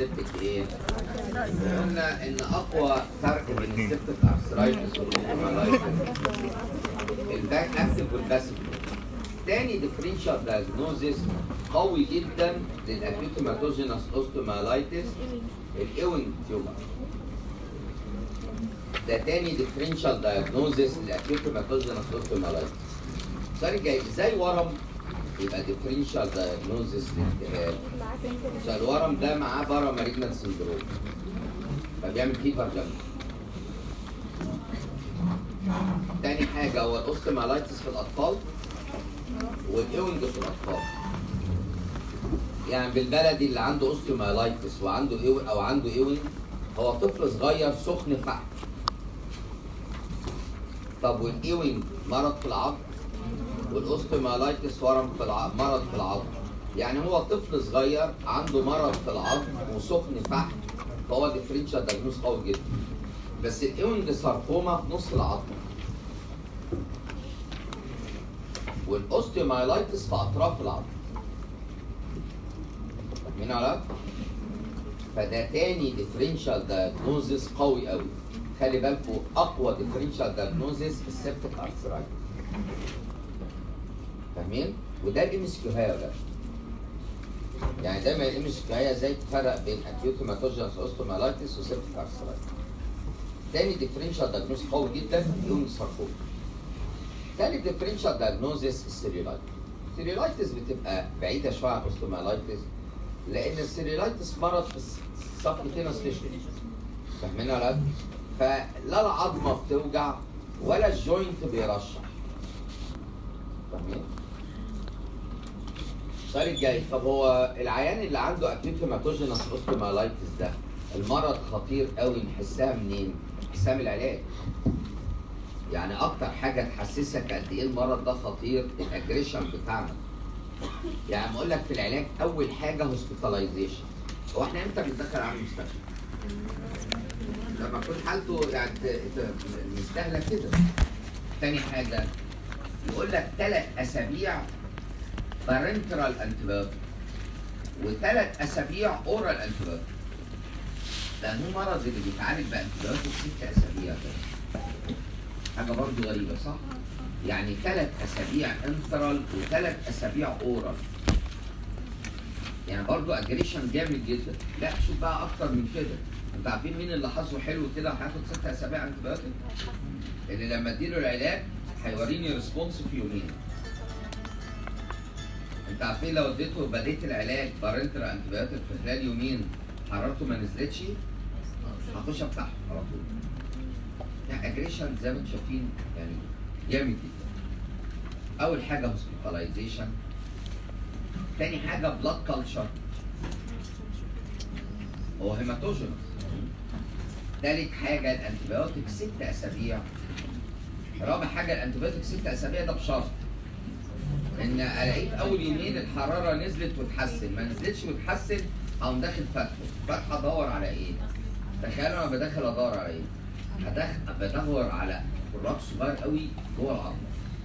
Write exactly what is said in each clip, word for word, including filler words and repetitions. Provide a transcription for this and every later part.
السبتك ايه؟ قلنا ان اقوى فرق بين السبتك ارثرايتس والاوستومالايتس الباك اكتف والباسيف. تاني ديفرنشال دايجنوزيس قوي جدا للاكيوت هيماتوجينس اوستومالايتس الايوينج تيومر. ده تاني ديفرنشال دايجنوزيس للاكيوت هيماتوجينس اوستومالايتس. السؤال الجاي ازاي ورم يبقى ديفرنشال دايجنوزيس للالتهاب؟ الورم ده معاه بارا ماريجنال سندروم فبيعمل فيفر جامد. تاني حاجه هو الاوستومالايتس في الاطفال والايوينج في الاطفال. يعني بالبلدي اللي عنده اوستومالايتس وعنده ايوينج او عنده ايوينج هو طفل صغير سخن فحم. طب والايوينج مرض في العظم والاوستومالايتس ورم في العظم مرض في العظم. يعني هو طفل صغير عنده مرض في العظم وسخن فحم فهو ديفرنشال دايجنوز قوي جدا. بس الايوينج ساركوما في نص العظم والاوستيومايلايتس في اطراف العظم. فاهمين على؟ فده تاني ديفرنشال دايجنوزيس قوي قوي. خلي بالكم اقوى ديفرنشال دايجنوزيس السبتك ارثرايتس. فاهمين؟ وده الام اس كيو هي ولا يعني دايما الام اس كيو هي ازاي تفرق بين اكيوت هيماتوجينس اوستومالايتس وسبتك ارثرايتس. تاني ديفرنشال دايجنوز قوي جدا الايوينج ساركوما. ثالث ديفرنشال دايجنوزيس السيريلايتس. السيريلايتس بتبقى بعيده شويه عن الاوستومالايتس لان السيريلايتس مرض في الصفحتين ستيشن. فاهمين ولا لا؟ فلا العظمه بتوجع ولا الجوينت بيرشح. فاهمين؟ السؤال الجاي طب هو العيان اللي عنده اكيوت هيماتوجينس اوستومالايتس ده المرض خطير قوي نحسها منين؟ نحسها من العلاج. يعني اكتر حاجه تحسسك قد ايه المرض ده خطير الاجريشن بتاعنا. يعني بقول لك في العلاج اول حاجه هوسبيتاليزيشن. هو احنا امتى بندخل على المستشفى؟ لما تكون حالته يعني مستاهله كده. تاني حاجه يقول لك ثلاث اسابيع بارنترال انتيبيوتيك وثلاث اسابيع اورال انتيبيوتيك. ده مو مرض اللي بيتعالج بانتيبيوتيك ست اسابيع ده. حاجه برضه غريبه صح؟ يعني ثلاث اسابيع انترال وثلاث اسابيع اورال. يعني برضه اجريشن جامد جدا. لا شوف بقى اكتر من كده. انتوا عارفين مين اللي حظه حلو كده هياخد ست اسابيع انتيبيوتيك؟ اللي لما اديله العلاج هيوريني ريسبونس في يومين. انت عارفين لو اديته بديت العلاج بارنترال انتيبيوتيك في خلال يومين حرارته ما نزلتش هخش افتحه على طول. يعني اجريشن زي ما انتم شايفين يعني جامد جدا. اول حاجه هوسبيتاليزيشن. تاني حاجه بلاد كلتشر هو هيماتوجينس. تالت حاجه الانتيبيوتيك ست اسابيع. رابع حاجه الانتيبيوتيك ست اسابيع ده بشرط ان الاقيه في اول يومين الحراره نزلت وتحسن، ما نزلتش وتحسن اقوم داخل فتحه، فتحه ادور على ايه؟ تخيلوا انا بدخل ادور على ايه؟ هدخل بدور على كراك صغير قوي جوه العظم.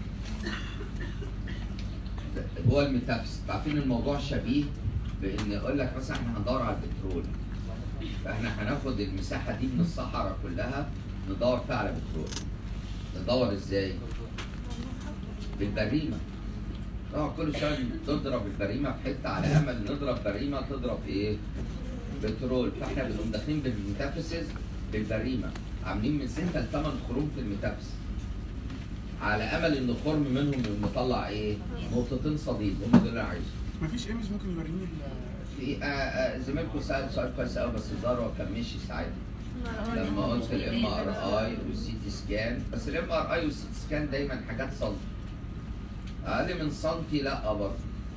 جوه الميتافيز. عارفين الموضوع شبيه بان يقول لك مثلا احنا هندور على البترول. فاحنا هناخد المساحه دي من الصحراء كلها ندور فيها على بترول. ندور ازاي؟ بالبريمه. طبعا كل شويه تضرب البريمه في حته على امل نضرب بريمه تضرب ايه؟ بترول. فاحنا بنقوم داخلين بالميتافيسز بالبريمه عاملين من ستة لثمان خروم في الميتافيز على امل ان خرم منهم مطلع ايه؟ نقطتين صديد هم دول اللي انا عايزهم. مفيش ايمج ممكن يوريني في آه آه زميلكم سال سؤال كويس قوي بس الظاهر كان مشي ساعتها لما قلت الام ار اي والسي تي سكان. بس الام ار اي والسي تي سكان دايما حاجات سنتي اقل من سنتي لا برضه.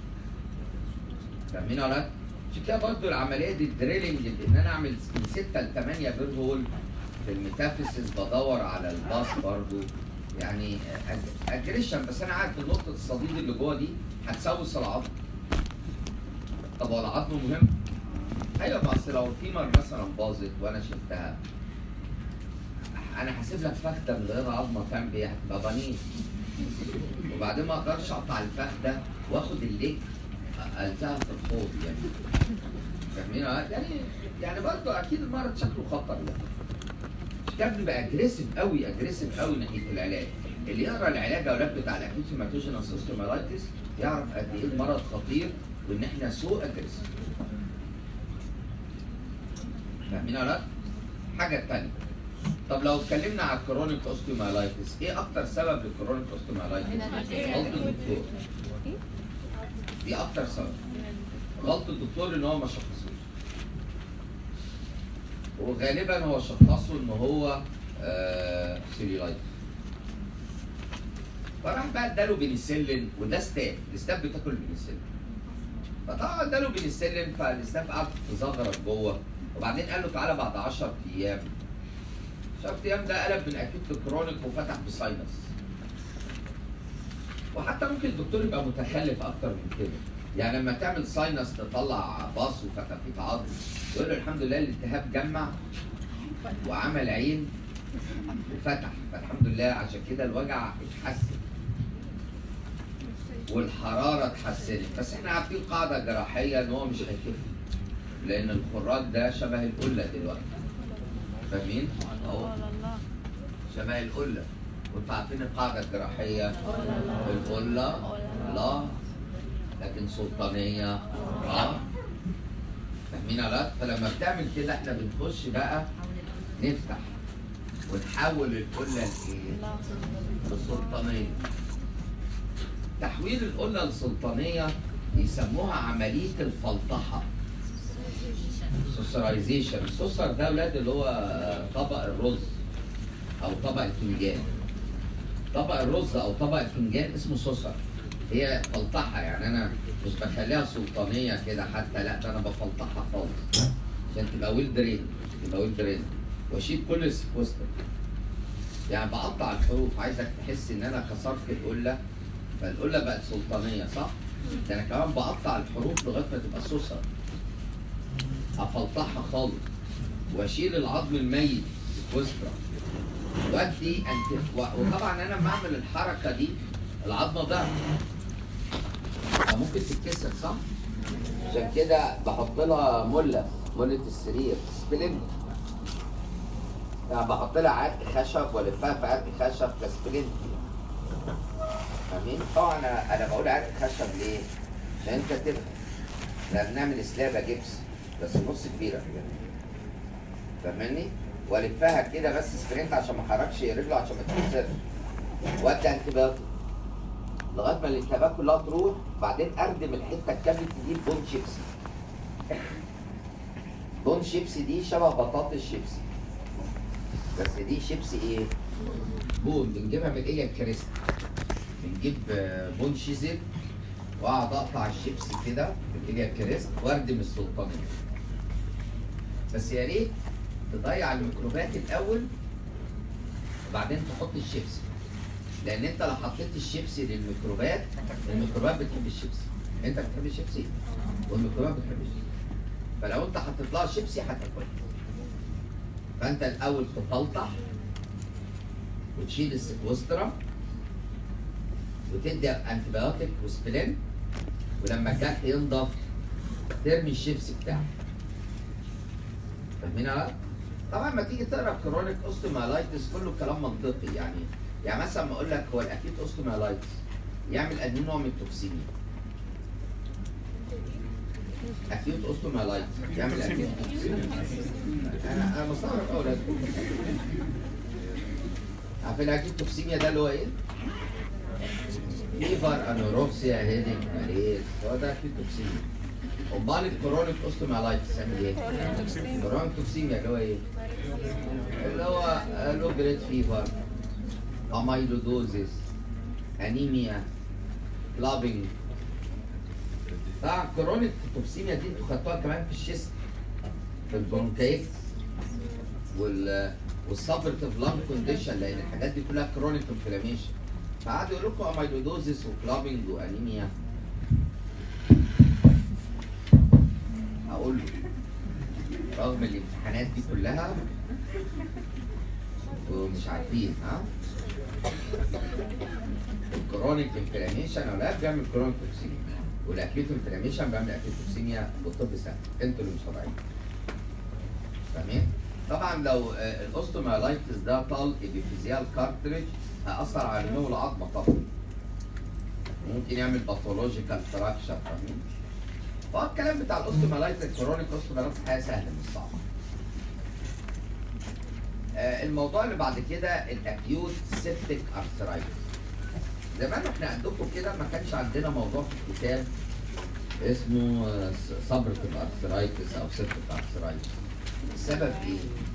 فاهمين ولا لا؟ عشان كده برضه العمليه دي الدريلنج ان انا اعمل من ستة ل ثمانية بير هول في الميتافيسز بدور على الباص برضه يعني اجريشن. بس انا عارف ان نقطه الصديد اللي جوه دي هتسوس العظم. طب هو العظم مهم؟ ايوه بس لو الفيمر مثلا باظت وانا شلتها انا هسيب لك فخده من غير عظمه تعمل ايه؟ هتبقى بنين. وبعدين ما اقدرش اقطع الفخده واخد الليج قلتها في الحوض يعني. فاهمين؟ يعني يعني برضه اكيد المرض شكله خطر يعني. كان بيبقى اجريسيف قوي اجريسيف قوي ناحيه العلاج. اللي يقرا العلاج يا اولاد بتاع الاكيوت هيماتوجينوس اوستيومايلايتس يعرف قد ايه المرض خطير وان احنا سو اجريسيف. فاهمين يا اولاد؟ حاجه ثانيه. طب لو اتكلمنا على الكرونيك اوستيومايلايتس، ايه اكتر سبب للكرونيك اوستيومايلايتس؟ غلط الدكتور. دي اكتر سبب. غلط الدكتور ان هو ما شخصوش. وغالبا هو شخصه ان هو آه سيلولايتس. فراح بقى اداله بنسلين، وده ستاف، الستاف بتاكل بنسلين. فطبعا اداله بنسلين فالستاف قعد تزغرط جوه، وبعدين قال له تعالى بعد عشرة ايام. عشرة ايام ده قلب من اكيوت لكرونيك وفتح بساينس. وحتى ممكن الدكتور يبقى متخلف اكتر من كده. يعني لما تعمل ساينس تطلع باص وفتافيت عظم، يقول له الحمد لله الالتهاب جمع وعمل عين وفتح، فالحمد لله عشان كده الوجع اتحسن والحراره اتحسنت. بس احنا عارفين قاعده جراحيه ان هو مش هيخف، لان الخراج ده شبه القله دلوقتي. فاهمين؟ اهو شبه القله. وانتوا عارفين القاعده الجراحيه القله لا لكن سلطانيه اه. فاهمين يا ولاد؟ فلما بتعمل كده احنا بنخش بقى نفتح ونحول القله لايه؟ لسلطانيه. تحويل القله لسلطانيه يسموها عمليه الفلطحه. سوسرايزيشن. السوسر ده ولاد اللي هو طبق الرز او طبق الفنجان. طبق الرز او طبق الفنجان اسمه سوسر. هي فلطحه، يعني انا مش بخليها سلطانيه كده حتى، لا ده انا بفلطحها خالص عشان تبقى ويل درين، تبقى ويل درين واشيل كل السكوستر. يعني بقطع الحروف، عايزك تحس ان انا كسرت القله فالقله بقت سلطانيه صح؟ ده انا كمان بقطع الحروف لغايه ما تبقى سوسر. افلطحها خالص واشيل العظم الميت سكوسترا وادي انت. وطبعا انا لما اعمل الحركه دي العظمه ضعف فممكن تتكسر صح؟ عشان كده بحط لها مله، مله السرير سبلنت. يعني بحط لها عرق خشب والفها في عرق خشب كسبلنت. فاهمين؟ طبعا انا انا بقول عرق خشب ليه؟ عشان انت تفهم. احنا بنعمل سلابه جبس بس نص كبيره كده. فاهمني؟ والفها كده بس سبرنت عشان ما احركش رجله عشان ما تتكسرش. وادي انتبيوتيك لغايه ما الالتهابات كلها تروح، بعدين اردم الحته الكامله دي بون شيبسي. بون شيبسي دي شبه بطاطس شيبسي. بس دي شيبسي ايه؟ بون. بنجيبها من ايه الكريست. بنجيب بون شيزل واقعد اقطع الشيبسي كده بالايليا كريست واردم السلطانيه. بس يا ريت تضيع الميكروبات الاول وبعدين تحط الشيبسي. لان انت لو حطيت الشيبسي للميكروبات، الميكروبات بتحب الشيبسي. انت بتحب الشيبسي والميكروبات بتحب الشيبسي. فلو انت حطيت لها شيبسي هتاكلها. فانت الاول تفلطح وتشيل السكوسترا وتدي انتبيوتيك وسبلين، ولما الجرح ينضف ترمي الشيبسي بتاعك. فاهمين يا؟ طبعا لما تيجي تقرا كرونيك اوستيومايلايتس كله كلام منطقي. يعني يعني مثلا ما اقول لك هو الاكيوت اوستيومايلايتس يعمل قد نوع من التوكسيميا؟ اكيوت اوستيومايلايتس يعمل اكيوت توكسيميا. انا انا مستغرب قوي. عارفين الاكيوت توكسيميا ده اللي هو ايه؟ فيفر، انوركسيا، هيديك، ماليز، هو ده اكيوت توكسيميا. امال الكرونيك اوستيومايلايتس يعمل ايه؟ كرونيك توكسيميا اللي هو ايه؟ اللي هو لو جريد فيفر، اميلودوزيس، انيميا، كلابينج. طبعا كرونيك توكسيميا دي انتوا خدتوها كمان في الشيست، في البرونكايتس وال والسبرتيف لانج كونديشن، لان الحاجات دي كلها كرونيك انفلاميشن. فقعدوا يقول لكم اميلودوزيس وكلابينج وانيميا. هقول له رغم الامتحانات دي كلها ومش عارفين ها الكرونيك انفلاميشن ولا بيعمل كرونيك توكسيميا. والاكيوت انفلاميشن بيعمل اكيوت توكسيميا بالطب سهل، انتوا اللي مش طبيعيين. تمام؟ طبعا لو الاوستومايلايتس ده طال ابيفيزيال كارتريج هيأثر على نمو العظمه طبعا. ممكن يعمل باثولوجيكال فراكشر، فاهمين؟ فهو الكلام بتاع الاوستومايلايتس الكرونيك اوستومايلايتس حاجه سهله مش صعبه. آه الموضوع اللي بعد كده الاكيوت سيبتيك ارثرايتس. زمان احنا عندكم كده ما كانش عندنا موضوع في الكتاب اسمه سبرتيف ارثرايتس او سيبتيك ارثرايتس. السبب ايه؟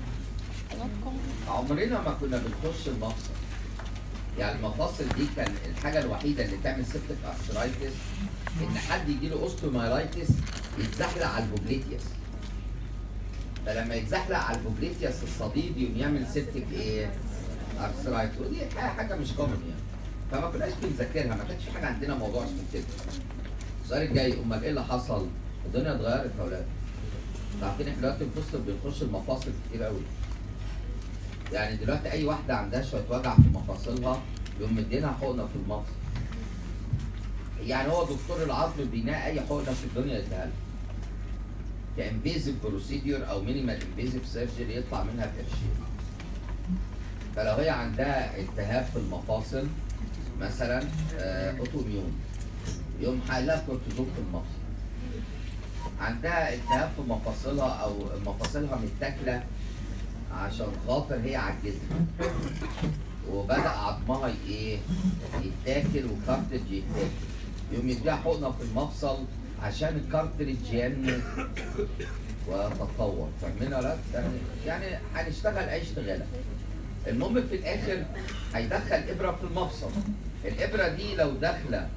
عمرنا ما كنا بنخش المفصل. يعني المفاصل دي كان الحاجه الوحيده اللي تعمل سيبتيك ارثرايتس ان حد يجي له اوستومايلايتس يتزحلق على البوبليتياس. فلما يتزحلق على البوبليتياس الصديد يقوم يعمل سيبتيك ايه؟ ارثرايتس، ودي حاجه مش كومن يعني. فما كناش بنذاكرها، ما كانش في حاجه عندنا موضوع اسمه كده. السؤال الجاي، امال ايه اللي حصل؟ الدنيا اتغيرت يا اولاد. انتوا عارفين احنا دلوقتي بنخش بنخش المفاصل كتير قوي. يعني دلوقتي اي واحده عندها شويه وجع في مفاصلها يقوم مدينها حقنه في المفصل. يعني هو دكتور العظم بينقي اي حقنه في الدنيا يديها لها. كانفيزيف بروسيديور او مينيمال انفيزيف سيرجري يطلع منها بقرشين. فلو هي عندها التهاب في المفاصل مثلا اوتو ميون يقوم حلها كورتيزون في المفصل. عندها التهاب في مفاصلها او مفاصلها متاكله عشان خاطر هي عجزت وبدا عظمها ايه؟ يتاكل وكارتريج يتاكل، يقوم يديها حقنه في المفصل عشان الكارتريج ينمو وتتطور. فاهمين ولا لا؟ يعني هنشتغل اي اشتغاله. المهم في الاخر هيدخل ابره في المفصل. الابره دي لو داخله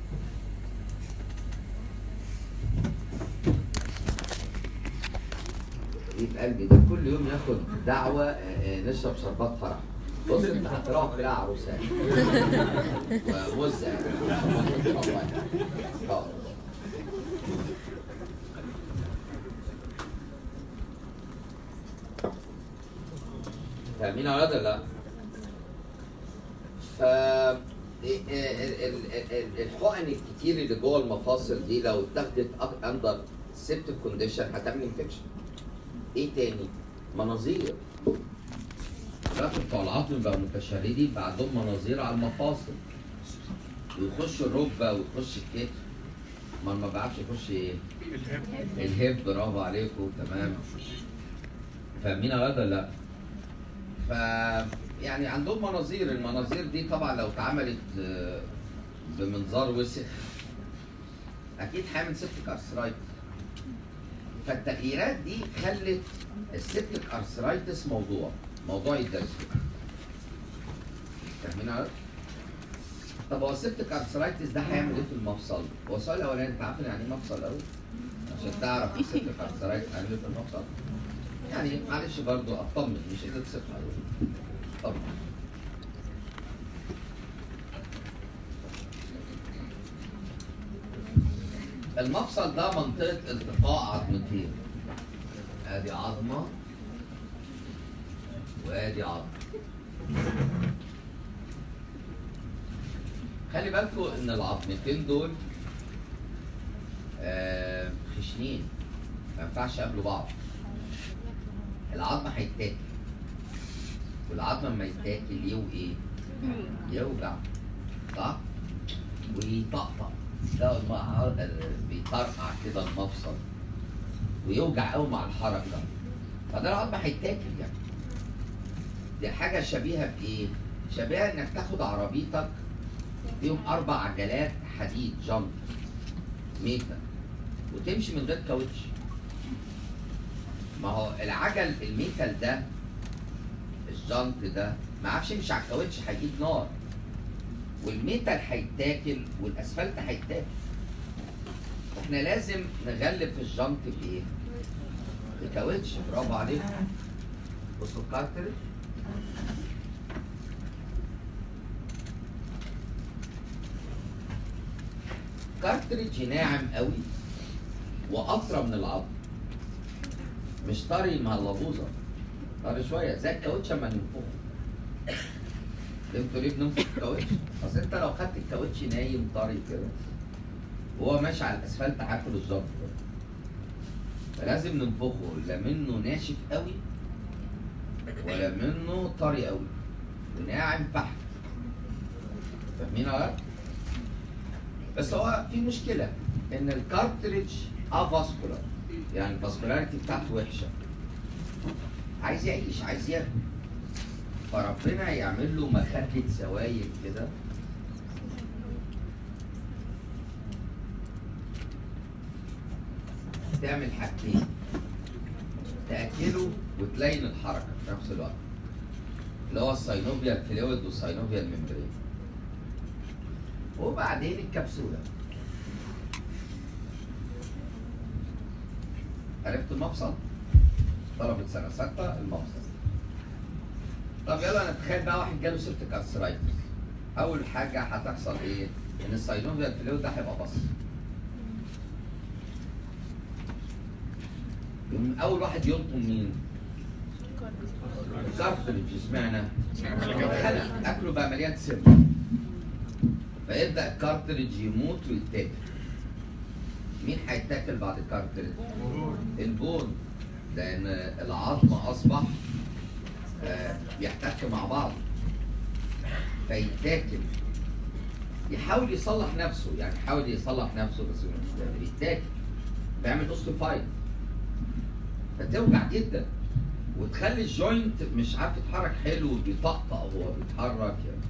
حبيب قلبي ده كل يوم ياخد دعوه نشرب شربات فرح. بص انت هتروح تلاقي عروسه ومزه فاهمين يا ولاد ولا لا؟ ف الحقن الكتير اللي جوه المفاصل دي لو اتاخدت اندر سيبتيك كونديشن هتعمل انفكشن. ايه تاني؟ مناظير. دلوقتي بتوع العظم بقوا متشردين بقى عندهم مناظير على المفاصل. ويخش الركبه ويخش الكتف. امال ما بيعرفش يخش ايه؟ الهيب. برافو عليكم تمام. فاهمين يا ولاد ولا لا؟ ف يعني عندهم مناظير، المناظير دي طبعا لو اتعملت بمنظار وسخ اكيد هيعمل سيبتيك ارثرايتس. فالتغييرات دي خلت السيبتيك ارثرايتس موضوع موضوع يدرس. فاهمين عارف؟ طب هو السيبتيك ارثرايتس ده هيعمل ايه في المفصل؟ هو السؤال الاولاني انت عارف يعني ايه مفصل قوي؟ عشان تعرف السيبتيك ارثرايتس هيعمل ايه في المفصل؟ يعني معلش برضه اطمن مش قله ثقه قوي. طبعا المفصل ده منطقة التقاء عظمتين. ادي عظمة وادي عظمة. خلي بالكم ان العظمتين دول آه خشنين ما ينفعش يقابلوا بعض. العظم هيتاكل والعظم لما يتاكل يو ايه؟ يوجع صح؟ ويطقطق تلاقوا بيطرقع كده المفصل ويوجع قوي مع الحركه. فده العظم هيتاكل يعني. دي حاجه شبيهه بايه؟ شبيهه انك تاخد عربيتك فيهم اربع عجلات حديد جنط ميتة وتمشي من غير كاوتش. ما هو العجل الميتال ده الجنط ده ما عرفش يمشي على الكاوتش هيجيب نار. والميتال هيتاكل والاسفلت هيتاكل. احنا لازم نغلف الجنط بايه؟ بكاوتش. برافو عليكم. بصوا الكارتريج كارتريج ناعم قوي واطرى من العظم. مش طري مع اللبوظه، طري شويه زي الكاوتش اما ننفخه. انتوا ليه بننفخ الكاوتش؟ اصل انت لو خدت الكاوتش نايم طري كده وهو ماشي على الاسفلت هاكل الجلط. فلازم ننفخه، لا منه ناشف قوي ولا منه طري قوي، وناعم فحم. فاهمين ولا لا؟ بس هو في مشكله ان الكارتريدج افاسكولار، يعني الفاسكولاريتي بتاعته وحشه. عايز يعيش، عايز ياكل. فربنا يعمل له مخده سوايل كده تعمل حاجتين، تاكله وتلين الحركه في نفس الوقت، اللي هو الساينوفيال فلويد والساينوفيال ممبرين. وبعدين الكبسوله. عرفت المفصل؟ طلبة سنة ستة المفصل. طب يلا نتخيل بقى واحد جاله سيبتيك ارثرايتس. أول حاجة هتحصل إيه؟ إن الساينوفيال فلويد ده هيبقى بص. أول واحد يلطم مين؟ الكارتريدج. اشمعنى؟ خلق أكله بقى مليان سم. فيبدأ الكارتريدج يموت ويتاكل. مين هيتاكل بعد الكارتريدج؟ البون، لأن العظم أصبح آه بيحتك مع بعض فيتاكل. يحاول يصلح نفسه، يعني يحاول يصلح نفسه بس مش قادر يتاكل، بيعمل اوستيوفايت فتوجع جدا وتخلي الجوينت مش عارف يتحرك حلو، بيطقطق وهو بيتحرك يعني.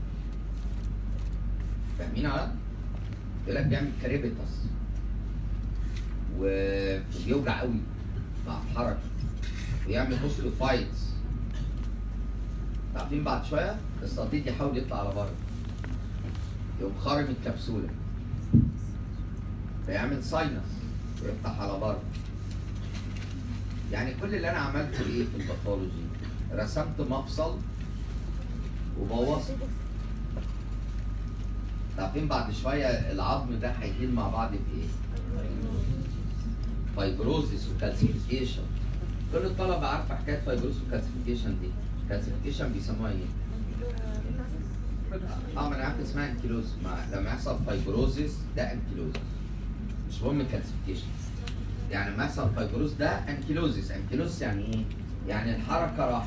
فاهمين على؟ يقول لك بيعمل كاريبيتاس وبيوجع قوي مع الحركه ويعمل اوستيوفايتس. عارفين بعد شويه الصديد يحاول يطلع على بره يقوم خارم الكبسوله فيعمل ساينس ويفتح على بره. يعني كل اللي انا عملته ايه في الباثولوجي؟ رسمت مفصل وبوظته. عارفين بعد شويه العظم ده هيهيل مع بعض بايه؟ فايبروزيس وكالسيفيكيشن. كل الطلبه عارفه حكايه فايبروزيس وكالسيفيكيشن دي. كالسيفيكيشن بيسموها ايه؟ اه ما انا عارف اسمها انكيلوز. لما يحصل فايبروزيس ده انكيلوز، مش مهم كالسيفيكيشن. يعني لما يحصل فايبروز ده انكيلوزيس. انكيلوز يعني ايه؟ يعني الحركه راحت.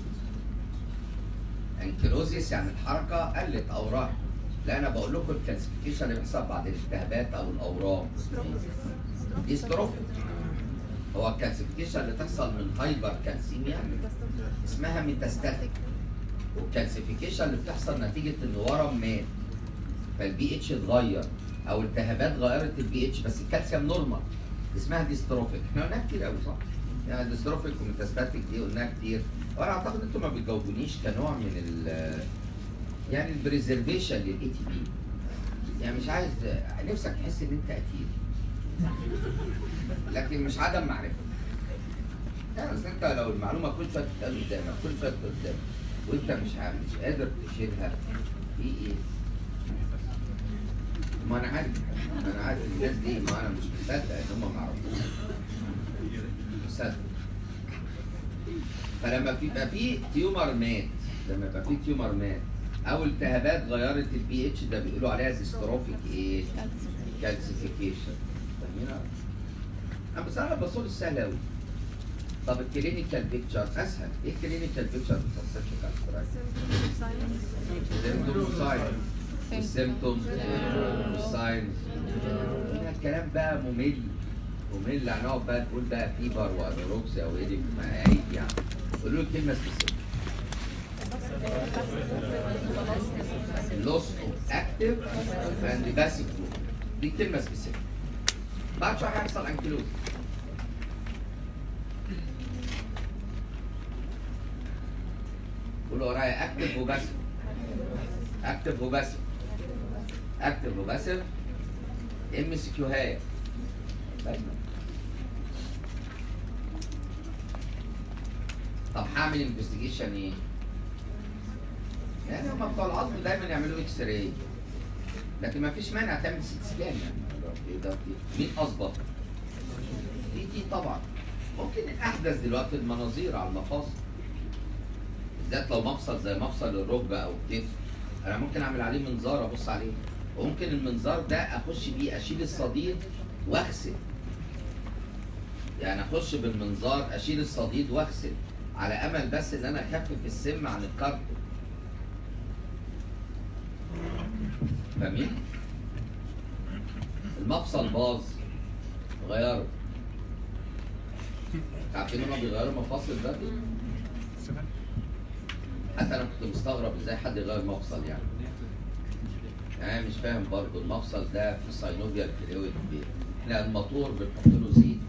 انكيلوزيس يعني الحركه قلت او راحت. لا انا بقول لكم الكالسيفيكيشن اللي بيحصل بعد الالتهابات او الاورام ديستروفيك. هو الكالسيفيكيشن اللي تحصل من هايبر كالسيميا اسمها ميتاستاتيك، والكالسيفيكيشن اللي بتحصل نتيجه ان ورم مات فالبي اتش اتغير او التهابات غيرت البي اتش بس الكالسيوم نورمال اسمها ديستروفيك. احنا قلناها كتير قوي صح؟ يعني ديستروفيك وميتاستاتيك دي قلناها كتير. وانا اعتقد انتم ما بتجاوبونيش كنوع من ال يعني البريزرفيشن للاي تي بي. يعني مش عايز نفسك تحس ان انت قتيل لكن مش عدم معرفه. يعني بس انت لو المعلومه كل شويه تتقال قدامك كل شويه تتقال قدامك وانت مش عارف مش قادر تشيلها في ايه؟ ما انا عارف انا عارف الناس دي، ما انا مش مصدق ان هم ما يعرفوش. مصدق. فلما في يبقى في تيومر مات، لما يبقى في تيومر مات او التهابات غيرت البي اتش ده بيقولوا عليها ديستروفيك ايه؟ كالسيفيكيشن. فاهمين؟ انا بصراحه الباثولوجي السهل قوي. طب الكلينيكال بيكتشر اسهل. ايه الكلينيكال بيكتشر بتاع السيبتيك ارثرايتس؟ سيمتوم ساين. السيمتوم والساينز. هنا الكلام بقى ممل ممل. هنقعد بقى نقول بقى فيبر وانوروكسيا وايديك عيب يعني. قولوا لي كلمه سبيسيفيك. loss of active and passive group. دي كلمة سبيسيفيك. بعد شوية هيحصل انكيلوز. قولوا ورايا اكتف وباسف. اكتف وباسف. اكتف وباسف. ام سي كيو هاي. طب هعمل انفستيجيشن ايه؟ يعني هم بتوع العظم دايما يعملوا اكس راي لكن ما فيش مانع تعمل سيت سكان. يعني ده مين اظبط؟ دي دي طبعا. ممكن الاحدث دلوقتي المناظير على المفاصل بالذات لو مفصل زي مفصل الركبه او الكتف انا ممكن اعمل عليه منظار ابص عليه وممكن المنظار ده اخش بيه اشيل الصديد واغسل. يعني اخش بالمنظار اشيل الصديد واغسل على امل بس ان انا اخفف السم عن الكارت. فاهمين؟ المفصل باظ غيره. عارفين هما بيغيروا مفاصل ده؟ حتى انا كنت مستغرب ازاي حد يغير مفصل يعني. يعني مش فاهم برضه المفصل ده في ساينوفيال فلويد. احنا الموتور بنحط له زيت.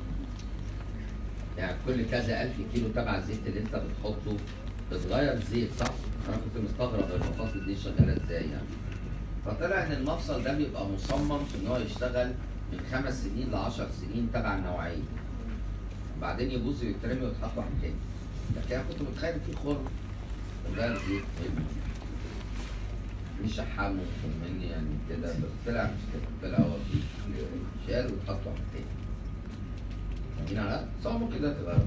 يعني كل كذا ألف كيلو تبع الزيت اللي أنت بتحطه بتغير زيت صح؟ أنا كنت مستغرب المفاصل دي شغالة إزاي يعني. فطلع إن المفصل ده بيبقى مصمم في إن هو يشتغل من خمس سنين لعشر سنين تبع النوعية. بعدين يبوظ ويترمي ويتحط واحد تاني. لكن أنا كنت متخيل في خرم بتغير زيت مش شحمه مني يعني كده، بس طلع مش كده، طلع هو شال ويتحط واحد تاني. لا بس هو ممكن ده تغير.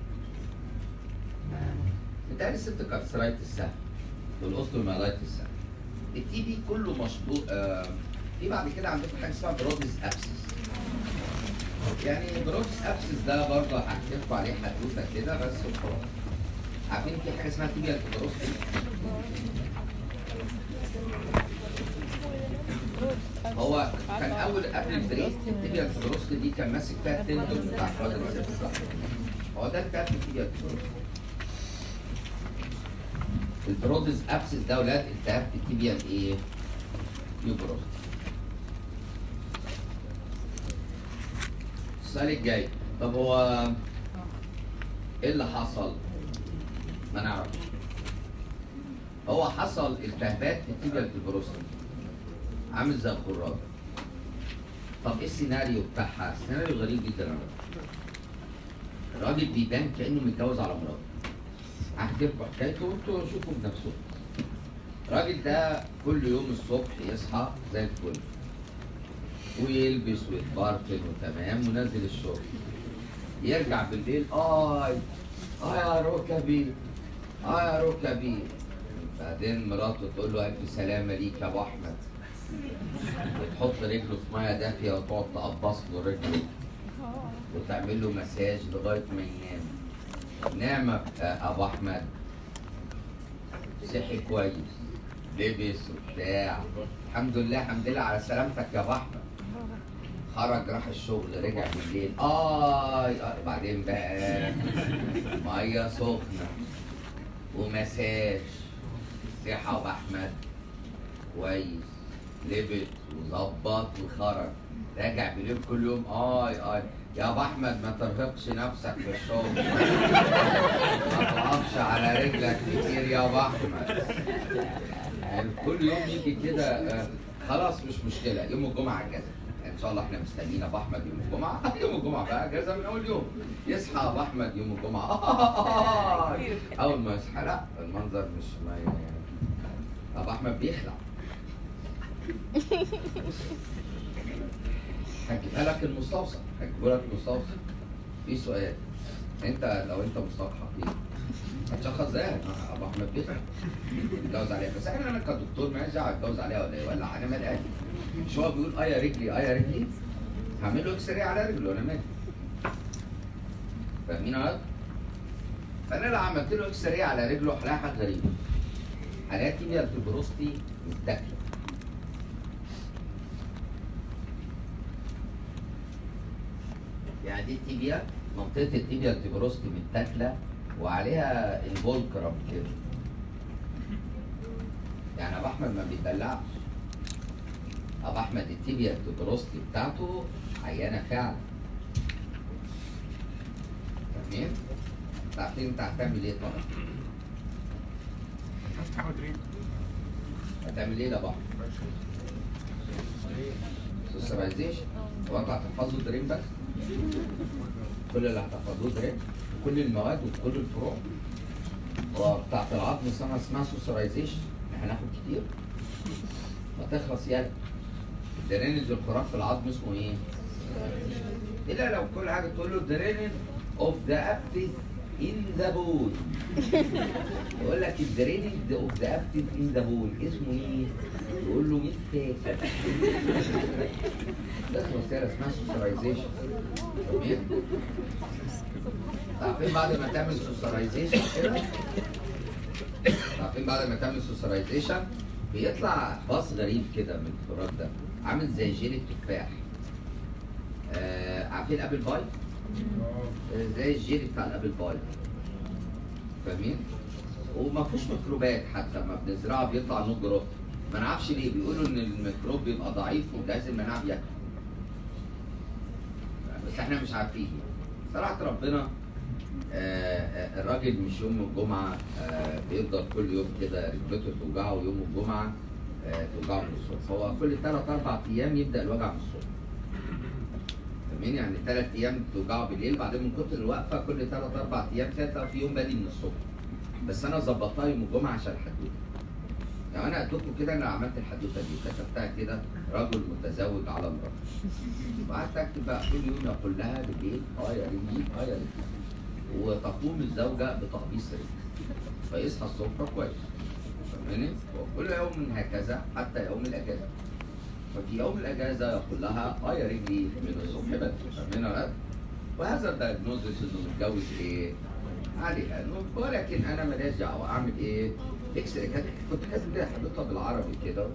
بتاعي الست كارسرايت السهل والاوستيومايلايتس السهل. التي بي كله مشبوط. آه في بعد كده عندكم حاجه اسمها بروديس ابسس. يعني بروديس ابسس ده برضه هحكي لكم عليه حدوته كده بس وخلاص. عارفين في حاجه اسمها تيبيال تيبروستي؟ هو كان اول قبل البريك التيبيال تيبروستي دي كان ماسك فيها التندون بتاع الكوادريسبس. هو ده التهاب التيبيال تيبروستي. البروديس ابسس ده ولاد التهاب التيبيال ايه؟ تيبروستي. السؤال الجاي، طب هو ايه اللي حصل؟ ما نعرفش. هو حصل التهابات في التيبيال تيبروستي عامل زي الخراج. طب ايه السيناريو بتاعها؟ سيناريو غريب جدا على فكره. الراجل بيبان كانه متجوز على مراته. هحكي لكم حكايته وانتوا شوفوا بنفسكم. الراجل ده كل يوم الصبح يصحى زي الفل ويلبس ويتبرفن وتمام ونازل الشغل. يرجع بالليل آي آي يا ركبي آي يا ركبي. بعدين مراته تقول له ألف سلامة ليك يا أبو أحمد. وتحط رجله في ميه دافيه وتقعد تقبص له رجله وتعمل له مساج لغايه ما ينام. نام ابو احمد، صحي كويس، لبس وبتاع، الحمد لله الحمد لله على سلامتك يا ابو احمد. خرج راح الشغل رجع بالليل آي آه بعدين بقى ميه سخنه ومساج. صحي ابو احمد كويس، لبس وظبط وخرج. راجع بالليل كل يوم اي اي يا ابو احمد ما ترهقش نفسك في الشغل. ما تقفش على رجلك كتير يا ابو احمد. يعني كل يوم يجي كده. آه خلاص مش مشكله، يوم الجمعه اجازه. ان شاء الله احنا مستنيين ابو احمد يوم الجمعه. يوم الجمعه بقى اجازه من اول يوم. يصحى ابو احمد يوم الجمعه اول ما يصحى لا المنظر مش ما يعني ابو احمد بيخلع. هجيبها لك المستوصف، هجيبها لك المستوصف. في سؤال، انت لو انت مستوصف حقيقي هتشخص زيها ابو احمد بيخلع اتجوز عليها. بس احنا انا كدكتور ماليش دعوه اتجوز عليها ولا ايه، ولا انا مالي. مش هو بيقول اه يا رجلي اه يا رجلي، هعمل له اكس راي على رجله انا مالي. فاهمين يا ولد؟ فانا لو عملت له اكس راي على رجله هلاقي حاجه غريبه. هلاقي تيبيال تيبروستي متاكله. يعني دي التيبيا، منطقه التيبيا التيبروستي متاكله وعليها الفولكرم كده. يعني ابو احمد ما بيدلعش. ابو احمد التيبيا التيبروستي بتاعته عيانه فعلا. فاهمين؟ عارفين انت هتعمل ايه طبعا؟ هتعمل ايه لابو احمد؟ سوسرايزيشن. هو انتوا هتحفظوا الدريم بس؟ كل اللي هتحفظوه دريم، كل المواد وكل الفروع. وبتاعت العظم اسمها اسمها سوسرايزيشن. احنا هناخد كتير ما تخلص يعني. الدرينج الخراج في العظم اسمه ايه؟ الا لو كل حاجه تقول له درينج اوف ذا ابتي in the bone. يقول لك الدريننج اوف ذا اكتيف ان ذا بون اسمه ايه؟ يقول له مش فاكر. ده وسيله اسمها سوسرايزيشن. تمام؟ عارفين بعد ما تعمل سوسرايزيشن كده؟ عارفين بعد ما تعمل سوسرايزيشن بيطلع باص غريب كده من التراب ده، عامل زي جيل التفاح. آه عارفين ابل باي؟ آه زي الجيل بتاع الابل باي. فاهمين؟ وما فيهوش ميكروبات، حتى لما بنزرعه بيطلع نوع جروث. ما نعرفش ليه، بيقولوا ان الميكروب بيبقى ضعيف والجهاز المناعي بياكله. بس احنا مش عارفين. صراحة ربنا آه الراجل مش يوم الجمعة آه بيفضل كل يوم كده ركبته توجعه، ويوم الجمعة آه توجعه من الصبح. هو كل ثلاث أربع أيام يبدأ الوجع من الصبح. فاهمين؟ يعني ثلاث أيام توجعه بالليل، بعدين من كتر الوقفة كل ثلاث أربع أيام كده في يوم بادي من الصبح. بس أنا ظبطتها يوم الجمعة عشان الحدوتة. يعني أنا قلت لكم كده، أنا عملت الحدوتة دي وكتبتها كده: رجل متزوج على امرأة. وقعدت أكتب بقى كل يوم يقول لها بالليل: أه يا رجلي، أه يا رجلي. وتقوم الزوجة بتقبيص رجل فيصحى الصبح كويس. فاهماني؟ وكل يوم هكذا حتى يوم الأجازة. ففي يوم الأجازة يقول لها: أه يا رجلي من الصبح بدري. فاهمين ولا لا؟ وهذا الدايجنوزس إنه متجوز إيه؟ عليها. ولكن أنا ماليش دعوة، أعمل إيه؟ إكس كنت كاتب كده حدوتها بالعربي كده.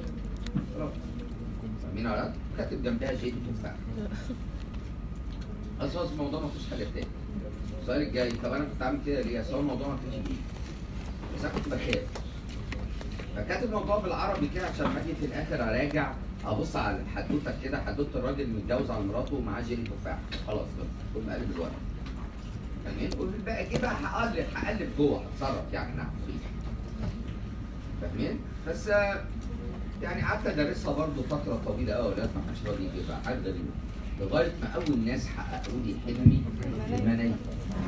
فاهمين ولا لا؟ كاتب جنبها جيل تفاح. بس هو الموضوع ما فيهوش حاجة تاني. السؤال الجاي: طب انا كنت عامل كده ليه؟ اصل هو الموضوع ما كانش بيه. بس انا كنت بخاف. فكاتب الموضوع بالعربي كده عشان لما اجي في الاخر اراجع ابص على الحدوته كده، حدوته الراجل متجوز على مراته ومعاه جيلي تفاح. خلاص بس كنت مقلب الورق. فاهمين؟ والباقي كده هقلب هقلب جوه هتصرف يعني. نعم. فاهمين؟ بس يعني قعدت ادرسها برضه فتره طويله قوي لغايه ما كانش راضي يجيبها، حاجه غريبه. لغايه ما اول ناس حققوا لي حلمي المنايا.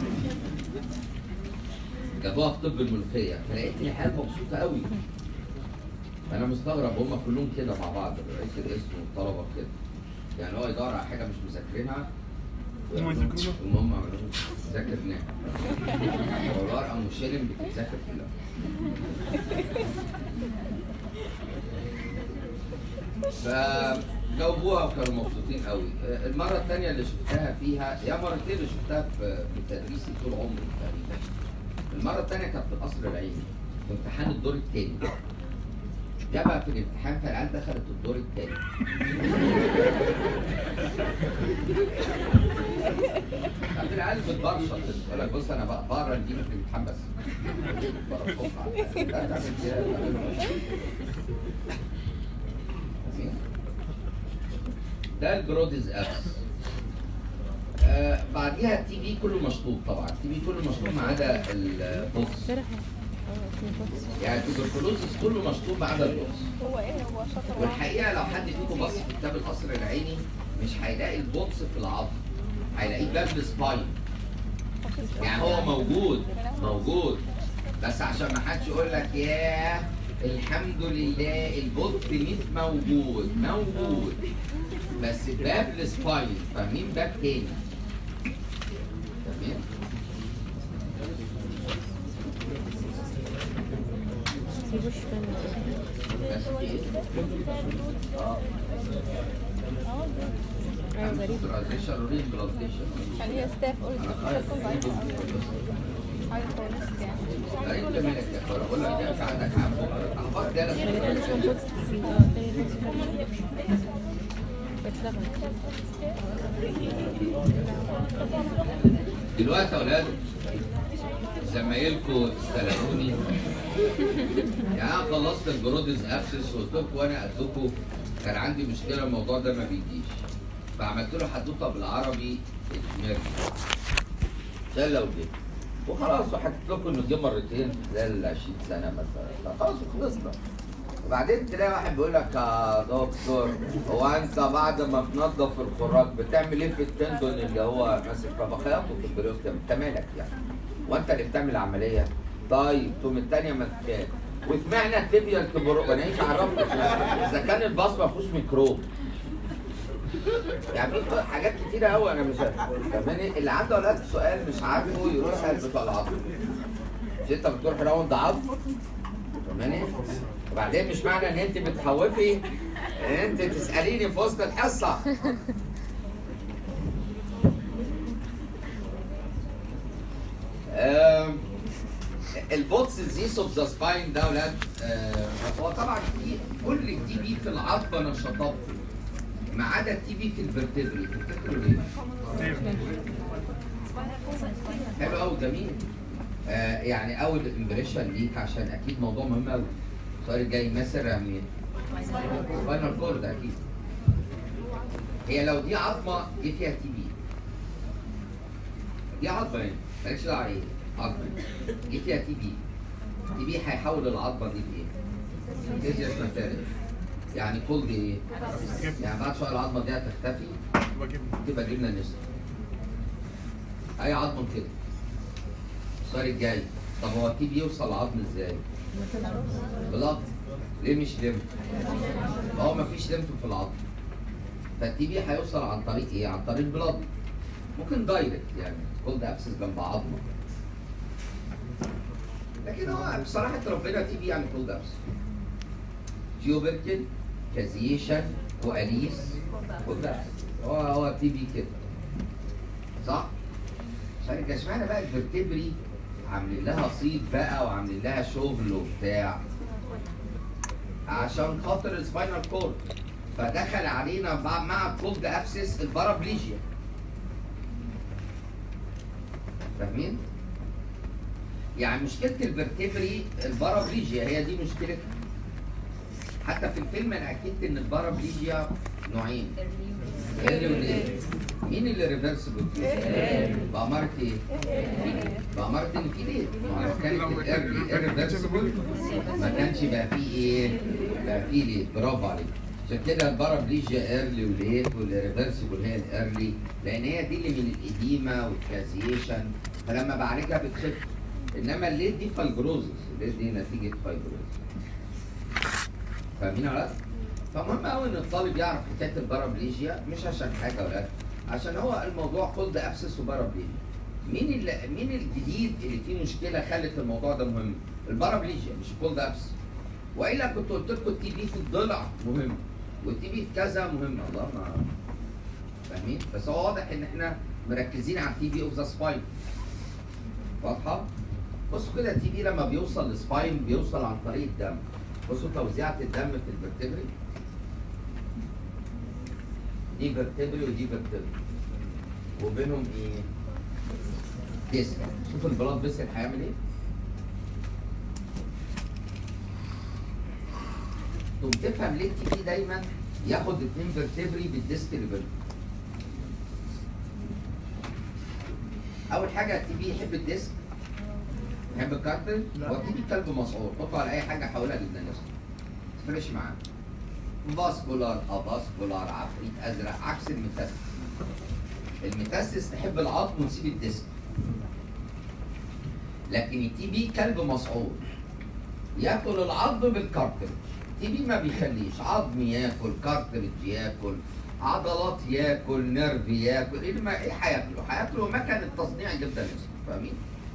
جابوها في طب الملوخيه، فلقيتني حال مبسوطه قوي. انا مستغرب هم كلهم كده مع بعض، رئيس القسم والطلبه كده. يعني هو يدور على حاجه مش مذاكرينها هم يذاكروها وهم عملوها ذاكرناها. والورقه ام شيلن بتتذاكر كلها. فجاوبوها وكانوا مبسوطين قوي. المره الثانيه اللي شفتها فيها، يا مرتين اللي شفتها في تدريسي طول عمري تقريبا. المره الثانيه كانت في القصر العيني في امتحان الدور الثاني. جابها في الامتحان فالعيال دخلت الدور الثاني. عارف العيال بتبرشط تقول لك: بص انا بقرا دي في الامتحان بس. ده الجرودز ابس. آه بعديها التي بي كله مشطوب طبعا، التي بي كله مشطوب ما عدا البوكس. يعني التوبركلوزس كله مشطوب ما عدا البوكس. هو ايه هو شطر. والحقيقه لو حد فيكم بص في كتاب القصر العيني مش هيلاقي البوكس في العظم، هيلاقيه باب السباين. يعني هو موجود موجود بس عشان ما حدش يقول لك: ياه الحمد لله البوكس مش موجود. موجود بس باب السباين. فاهمين؟ باب تاني. فاهمين؟ ايوه غريب. عشان هي ستاف اوريدي بتكون ضعيفه قوي. عايزه خالص يعني. انت مالك يا اخويا؟ بقول لك انت عندك اخبار جالك. دلوقتي يا اولاد زمايلكم استلموني. يعني انا خلصت الجرودز ابسس وقلت لكم وانا قدكم كان عندي مشكله الموضوع ده ما بيجيش، فعملت له حدوته بالعربي اتمرن ده لو جه وخلاص، وحكيت لكم انه جه مرتين خلال عشرين سنه مثلا، خلاص وخلصنا. وبعدين تلاقي واحد بيقول لك: يا دكتور هو انت بعد ما تنظف الخراج بتعمل ايه في التندون اللي هو ماسك؟ فبخيطه في البريوستيوم. انت مالك يعني؟ وانت اللي بتعمل العمليه؟ طيب تقوم الثانيه مسكاه. وسمعنا التبيا الكبرو، انا ايش عرفت اذا كان الباص ما فيهوش ميكروب؟ يعني في حاجات كتيرة قوي انا مش فاهماني. اللي عنده اولاد سؤال مش عارفه يروح يسال بتوع العظم. مش انت بتروح راوند عظم فاهماني؟ وبعدين مش معنى ان انت بتخوفي ان انت تساليني في وسط الحصه. البوتس زيس اوف ذا سباين ده ولاد هو طبعا في كل التي بي في العظمه نشاطات ما عدا التي بي في الفرتبري. تفتكروا ليه؟ حلو قوي جميل. آه يعني اول امبريشن ليك عشان اكيد موضوع مهم قوي. السؤال الجاي مثلا مين؟ سباينال كورد اكيد. هي لو دي عظمه دي فيها تي بي. دي عظمه يعني مالكش دعوه عليه. عظمه دي فيها تي بي. تي بي هيحول العظمه دي لايه؟ ديزيس ماتيريال. يعني كل دي ايه؟ يعني بعد شويه العظمه دي هتختفي تبقى جبنه نسر. اي عظمه كده. السؤال الجاي طب هو التي بي يوصل العظم ازاي؟ بلط. ليه مش لمف؟ هو مفيش لمف في العظم. فالتي بي هيوصل عن طريق ايه؟ عن طريق بلط. ممكن دايركت يعني كولد ابسس جنب عظمه. لكن هو بصراحه ربنا تي بي يعني كولد ابسس. تيوبركل، كازيشن، واليس، كولد ابسس. هو هو تي بي كده. صح؟ عشان اشمعنى بقى الفرتبري عاملين لها صيد بقى وعاملين لها شغل وبتاع؟ عشان خاطر السباينال كورد. فدخل علينا مع الكولد ابسس البارابليجيا. فاهمين؟ يعني مشكلة الفرتبري البارابليجيا هي دي مشكلتها. حتى في الفيلم انا اكدت ان البارابليجيا نوعين. ايرلي وليت. مين اللي ريفرسبل فيه؟ بأمارة ايه؟ بأمارة ان في ليت. لو كانت الايرلي ريفرسبل ما كانش بقى فيه ايه؟ بقى فيه ليت. برافو عليك. عشان كده البارابليجيا ايرلي وليت والريفرسبل هي الايرلي لان هي دي اللي من الاديمه والكازيشن فلما بعالجها بتخف. انما الليت دي فايبروزس. الليت دي نتيجه فايبروزس. فاهمين ولا لا؟ فمهم قوي ان الطالب يعرف حكايه البارابليجيا مش عشان حاجه ولا عشان هو الموضوع كولد ابسس وبارابليجيا. مين اللي مين الجديد اللي فيه مشكله خلت الموضوع ده مهم؟ البارابليجيا مش كولد ابسس. والا كنت قلت لكم التي بي في الضلع مهم والتي بي في كذا مهم. الله ما فاهمين؟ بس هو واضح ان احنا مركزين على التي بي اوف ذا سباين. واضحه؟ بصوا كده التي بي لما بيوصل للسباين بيوصل عن طريق الدم. بصوا توزيعة الدم في الفرتبري. دي فيرتبري ودي فيرتبري. وبينهم ايه؟ ديسك. شوف البلاد فيسل هيعمل ايه؟ تقوم تفهم ليه التي بي دايما ياخد اتنين فيرتبري بالديسك اللي بينهم. أول حاجة التي بي يحب الديسك. يحب الكارتل؟ هو التي بي كلب مسعور، حطه على أي حاجة حولها جدا نفسه. ما تفرقش معاه. فاسكولار، افاسكولار، عفريت ازرق، عكس الميتاسيس. الميتاسيس تحب العظم وتسيب الديسك. لكن التي بي كلب مسعور. ياكل العظم بالكارتل. التي بي ما بيخليش عظم ياكل، كارتلج ياكل، عضلات ياكل، نيرف ياكل، ايه ما ايه هياكله؟ هياكله مكان التصنيع جدا اسمه، فاهمين؟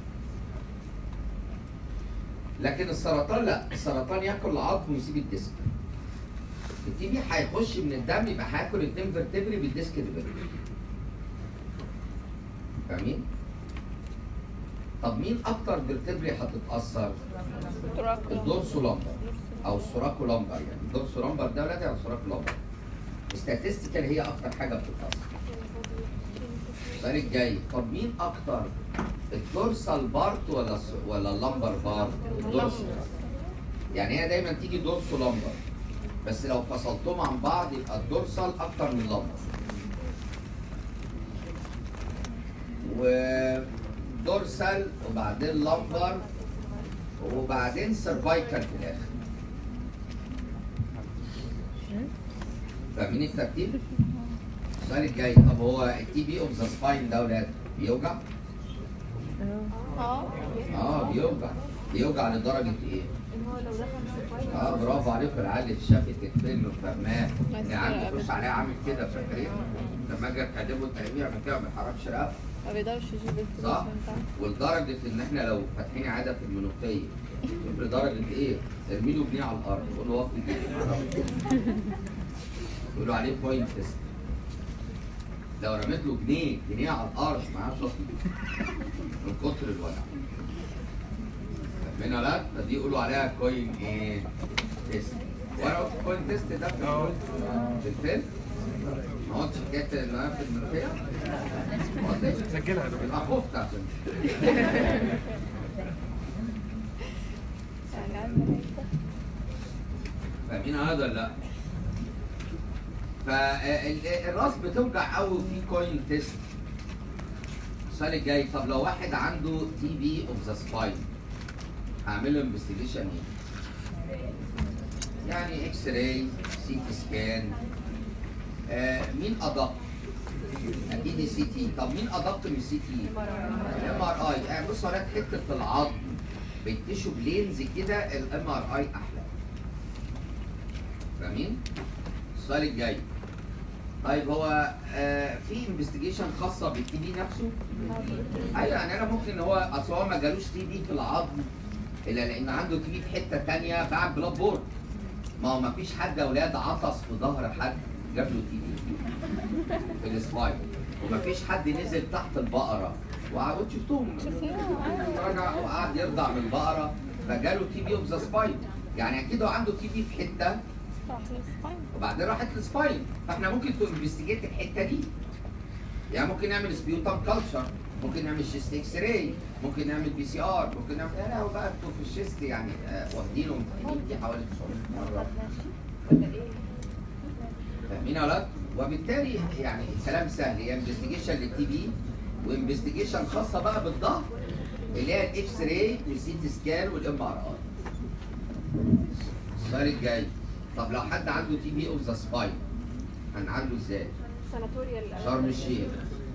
لكن السرطان لا، السرطان ياكل العظم ويسيب الديسك. التي بي هيخش من الدم يبقى هياكل اتنين فيرتبري بالديسك اللي بينهم. فاهمين؟ طب مين اكتر فيرتبري هتتاثر؟ الدورسولامبر او السوراكولامبر. يعني الدورسولامبر ده ولادي او السوراكولامبر. استاتستيكال هي اكتر حاجه بتتاثر. السؤال الجاي طب مين اكتر؟ الدورسال بارت ولا ولا اللامبر بارت؟ الدورسال. يعني هي دايما تيجي دورسولامبر بس لو فصلتهم عن بعض يبقى الدورسال اكتر من اللامبر. ودورسال وبعدين لامبر وبعدين سيرفايكال في الاخر. فاهمين الترتيب؟ السؤال الجاي طب هو التي بي اوف ذا سباين ده ولاد بيوجع؟ اه اه بيوجع. بيوجع لدرجه ايه؟ هو لو دخل سفاين اه برافو عليكم العيال اللي شافت الفيلم وفاهماه. يعني تخش عليها عامل كده فاكرين؟ لما اجي اكلمه التأمين يعمل كده ما بيحركش رقبته. ما بيقدرش يجيب الفلوس صح؟ من تحت. ولدرجه ان احنا لو فاتحين عاده في المنوفيه لدرجه ايه؟ ارمي له جنيه على الارض قول له وطي جنيه. يقولوا عليه بوينت تيست. لو رميت له جنيه جنيه على الارض معاه شطي من كتر الوجع. فاهمين ولا لا؟ فدي يقولوا عليها كوين ايه؟ تيست. وانا قلت كوين تيست ده في الفيلم؟ في الفيلم؟ ما قلتش حكايه اللي انا في المنوفيه؟ ما قلتش سجلها يبقى خفت عشان فاهمين هذا ولا لا؟ فالراس بتوجع قوي في كوين تيست. السؤال الجاي، طب لو واحد عنده تي بي اوف ذا سباين هعمل له انفستيجيشن ايه؟ يعني اكس راي، سي تي سكان، آه مين ادق؟ اكيد السي تي. طب مين ادق من السي تي؟ الام ار اي. يعني بص هناك حته العظم بيتشوا بلينز كده، الام ار اي احلى. فاهمين؟ السؤال الجاي، طيب هو آه في انفستيجيشن خاصه بالتي بي نفسه؟ ايوه يعني انا ممكن هو اصل هو ما جالوش تي بي في العظم الا لان عنده تي بي في حته ثانيه بعد بلاد بورد. ما هو ما فيش حد يا اولاد عطس في ظهر حد جاب له تي بي في السباين، وما فيش حد نزل تحت البقره وقعدوا شفتوهم رجع وقعد يرضع من البقره فجاله تي بي اوف ذا سباين. يعني اكيد هو عنده تي بي في حته وبعدين راحت للسباين، فاحنا ممكن تو انفستيجيت الحته دي. يعني ممكن نعمل سبيوتام كلتشر، ممكن نعمل شيست اكس راي، ممكن نعمل بي سي ار، ممكن نعمل لا هو بقى انتوا في الشيست يعني آه واخدينه متحدين دي حوالي تسعمية مره. فاهمين يا ولاد؟ وبالتالي يعني الكلام سهل، هي انفستيجيشن للتي بي وانفستيجيشن خاصه بقى بالظهر اللي هي الاكس راي والسي تي سكان والام ار اي. السؤال الجاي، طب لو حد عنده تي بي اوف ذا سباين هنعالجه ازاي؟ ساناتوريال شرم الشيخ،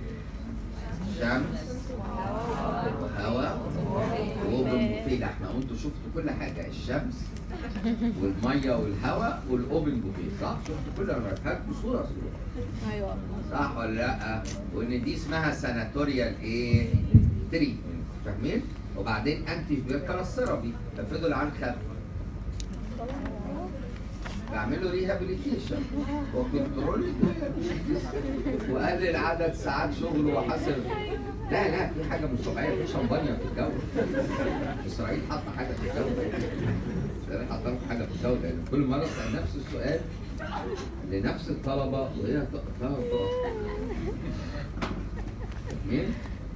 شمس، هواء، واوبن بوفيه. ده احنا انتوا شفتوا كل حاجه، الشمس والميه والهواء والاوبن بوفيه، صح؟ شفتوا كل الركات بصوره صوره. ايوه صح ولا لا؟ وان دي اسمها ساناتوريال ايه؟ تريتمنت. فاهمين؟ وبعدين انتي فيركال ثيرابي، افرضوا العيال خف بعمل له ريهابيليتيشن وكنترول وقلل عدد ساعات شغله وحسب. لا لا في حاجه مش طبيعيه، في شمبانيا في الجو. اسرائيل حاطه حاجه في الجو، اسرائيل حاطه حاجه في الجو، لان كل مره اسال نفس السؤال لنفس الطلبه وهي تقطعها وتقف. مين؟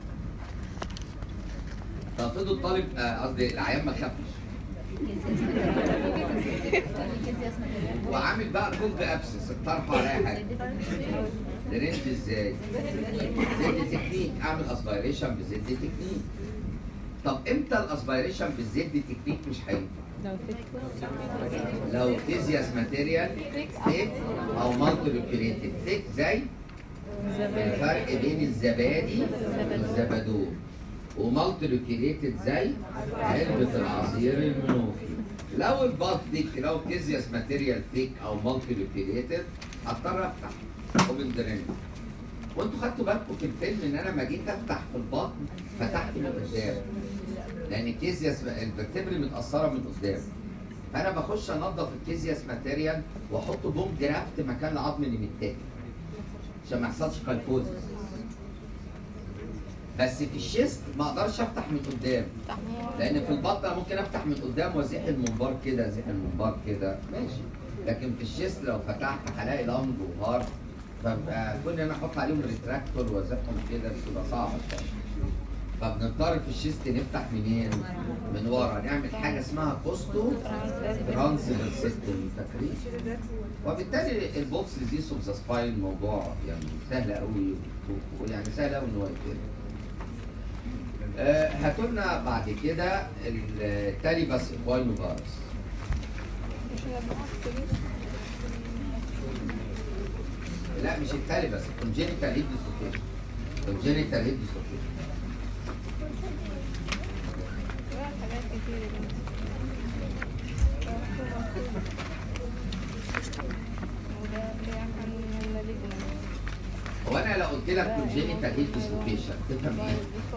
طب افرضوا الطالب قصدي العيان ما خافش وعامل بقى كونج ابسس، اقترحوا عليا حاجه. درنت ازاي؟ زد تكنيك، اعمل اسبيريشن بزد تكنيك. طب امتى الاسبيريشن بالزد تكنيك مش هينفع؟ لو فيزياس ماتيريال ثيك او مالتي لوكيليتد ثيك، زي الفرق بين الزبادي والزبادو، ومالتي لوكيليتد زي علبه العصير المنوفي. لو الباط ديك لو كيزياس ماتيريال ثيك او مالتي لوكيليتد هضطر افتح اوبن درين. وانتوا خدتوا بالكم في الفيلم ان انا لما جيت افتح في البطن فتحت من قدام، لان الكيزياس الفرتبري متاثره من قدام. فانا بخش انضف الكيزياس ماتيريال واحط بوم جرافت مكان العظم اللي متاكل عشان ما يحصلش كالفوزس. بس في الشيست ما اقدرش افتح من قدام، لان في البطن ممكن افتح من قدام وازيح المنبار كده، ازيح المنبار كده ماشي، لكن في الشيست لو فتحت هلاقي لانج وهارت، فبقى كل انا احط عليهم ريتراكتور وازيحهم كده بتبقى صعبه شويه. فبنضطر في الشيست نفتح منين؟ من ورا، نعمل حاجه اسمها كوستو ترانسفير سيستم، فاكرين؟ وبالتالي البوكس ديزيز اوف ذا سباين موضوع يعني سهل قوي، ويعني سهل قوي ان هو يتقال. أه هاتوا لنا بعد كده التاليباس اكواينو فيروس. لا مش التاليباس، كونجينيتال هيب ديسلوكيشن. كونجينيتال هيب ديسلوكيشن. هو انا لو قلت لك كونجينيتال هيب ديسلوكيشن تفهم ايه؟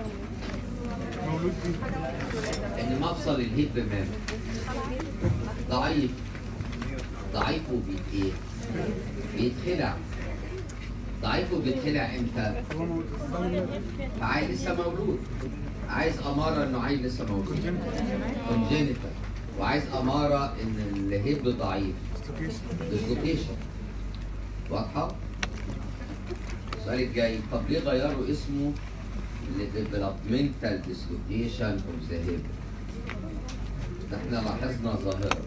ان مفصل الهيب مال ضعيف ضعيف وبيت ايه؟ بيتخلع ضعيف وبيتخلع امتى؟ عيل لسه مولود عايز اماره انه عيل لسه مولود كونجينيتال وعايز اماره ان الهيب ضعيف ديسلوكيشن واضحه؟ السؤال الجاي طب ليه غيروا اسمه لديفلوبمنتال ديسلوكيشن اوف ذا هيب؟ احنا لاحظنا ظاهره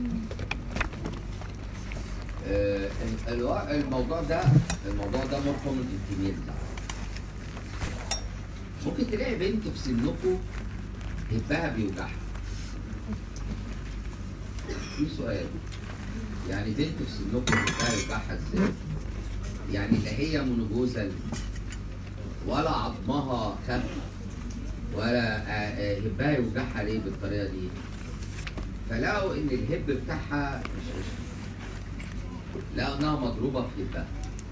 آه الموضوع ده الموضوع ده مرقم الانتميل ده ممكن تلاقي بنت في سنكم هبها بيوجعها. في سؤال يعني بنت في سنكم هبها بيوجعها ازاي؟ يعني لا هي منجوزة ولا عظمها خف ولا هبها يوجعها ليه بالطريقه دي؟ فلقوا ان الهب بتاعها مش قشطه. لقوا انها مضروبه في هبها.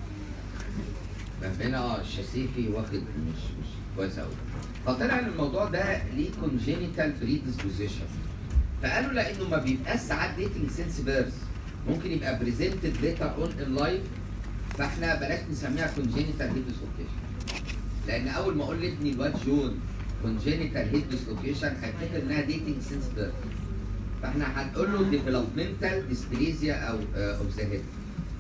فهنا اه الشاسيفي واخد مش مش كويس قوي. فطلع ان الموضوع ده ليه كونجينيتال بريدisposition. فقالوا لانه ما بيبقاش ساعات ديتنج سينس بيرث ممكن يبقى بريزنتد ليتر اون ان لايف فاحنا بلاش نسميها كونجينيتال هيب ديسلوكيشن. لان اول ما اقول لابني الواد جون كونجينيتال هيب ديسلوكيشن هيفتكر انها ديتنج سينس بيرث. فاحنا هنقول له ديفلوبمنتال ديسبليزيا او اوف ذا هيب.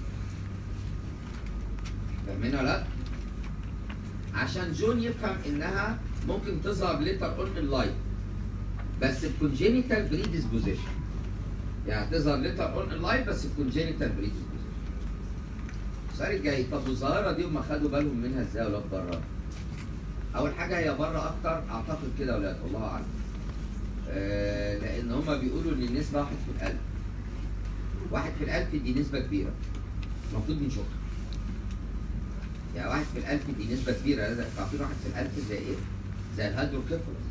فاهمين ولا لا؟ عشان جون يفهم انها ممكن تظهر ليتر اون ان لايف بس بكونجينيتال بريدisposition. يعني تظهر ليتر اون ان لايف بس بكونجينيتال بريدisposition. السؤال الجاي طب الظاهره دي هم خدوا بالهم منها ازاي ولاد بره؟ اول حاجه هي بره اكتر اعتقد كده يا ولاد والله اعلم. آه لان هم بيقولوا ان النسبه واحد في الالف. واحد في الالف دي نسبه كبيره. المفروض بنشوفها. يعني واحد في الالف دي نسبه كبيره. عارفين واحد في الالف زي ايه؟ زي الهيدروكيفالوس.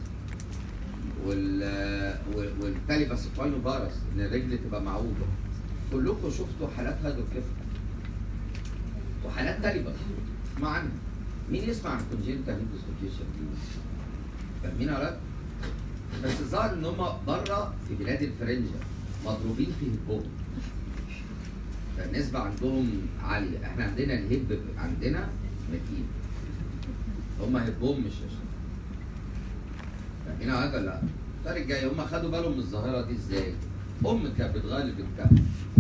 وال والتاليبا سيكوينو فارس ان الرجل تبقى معوجه. كلكم شفتوا حالات هيدروكيفالوس. وحالات تاليبا اسمع عنها. مين يسمع عن كونجينيتال هيب ديسلوكيشن دي؟ فاهمين ولا لا؟ بس الظاهر ان هم بره في بلاد الفرنجه مضروبين في هبهم. فالنسبه عندهم عاليه، احنا عندنا الهب عندنا متين. هم هبهم مش قشطه. فاهمين هذا لا؟ الفرق الجاي هم خدوا بالهم من الظاهره دي ازاي؟ ام كانت بتغير بنتها.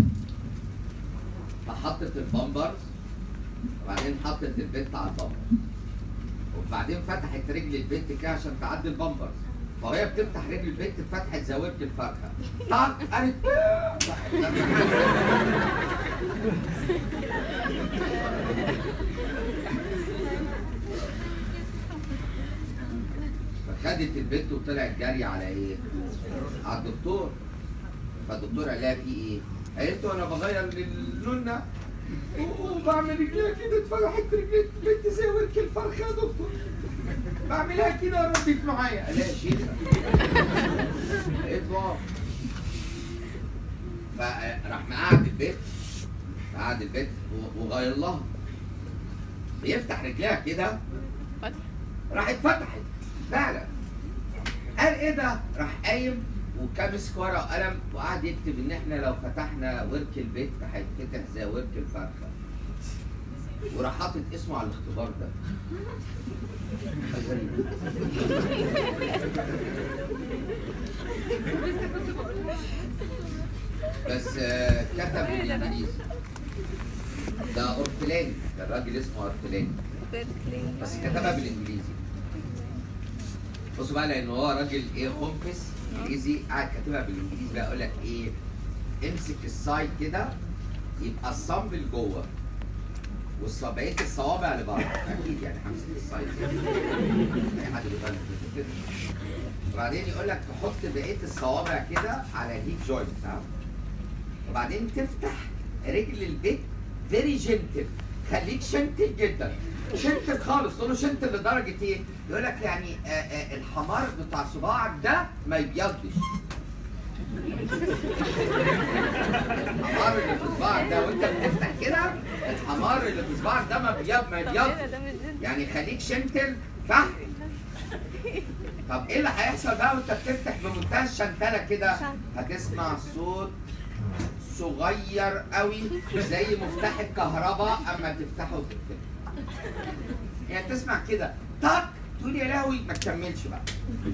فحطت البامبرز وبعدين حطت البت على البامبرز. وبعدين فتحت رجل البت كده عشان تعدي البامبرز. فهي بتفتح رجل البت فتحت زاويه الفرخه. طق قالت فخدت البت وطلعت جري على ايه؟ على الدكتور. فالدكتور قال لها في ايه؟ قالت له انا بغير للنونه وبعمل رجليها كده اتفتحت رجلي البت زي ورك الفرخه يا دكتور. بعملها كده رديت معايا. قال لها شيلها. قالت له فراح مقعد البت مقعد البت وغير لها. بيفتح رجليها كده راحت فتحت فعلا. قال ايه ده؟ راح قايم وكان مسك ورقه وقلم وقعد يكتب ان احنا لو فتحنا ورك البيت هيتفتح زي ورك الفرخه. وراح حاطط اسمه على الاختبار ده. بس كتب بالانجليزي. ده اورتلاني، ده الراجل اسمه اورتلاني. بس كتبها بالانجليزي. بصوا بقى لان هو راجل ايه خنفس انجليزي قاعد كاتبها بالانجليزي بقى يقول لك ايه؟ امسك السايد كده يبقى الصنبل جوه والصبعيه الصوابع اللي بره. اكيد يعني همسك السايد كده. اي حد بيغلط كده. وبعدين يقول لك تحط بقيه الصوابع كده على الهيب جوينت بتاعه. وبعدين تفتح رجل البيت فيري جنتل. خليك شنتل جدا. شنتل خالص. تقول له شنتل لدرجه ايه؟ يقول لك يعني آآ آآ الحمار بتاع صباعك ده ما يبيضش. الحمار اللي في صباعك ده وانت بتفتح كده، الحمار اللي في صباعك ده ما بيب ما بيب ده مش جد. يعني خليك شنتل فحم. طب ايه اللي هيحصل بقى وانت بتفتح بمنتهى الشنتله كده؟ هتسمع صوت صغير قوي زي مفتاح الكهرباء اما تفتحه وتقفله. يعني تسمع كده طق تقول يا لهوي ما تكملش بقى.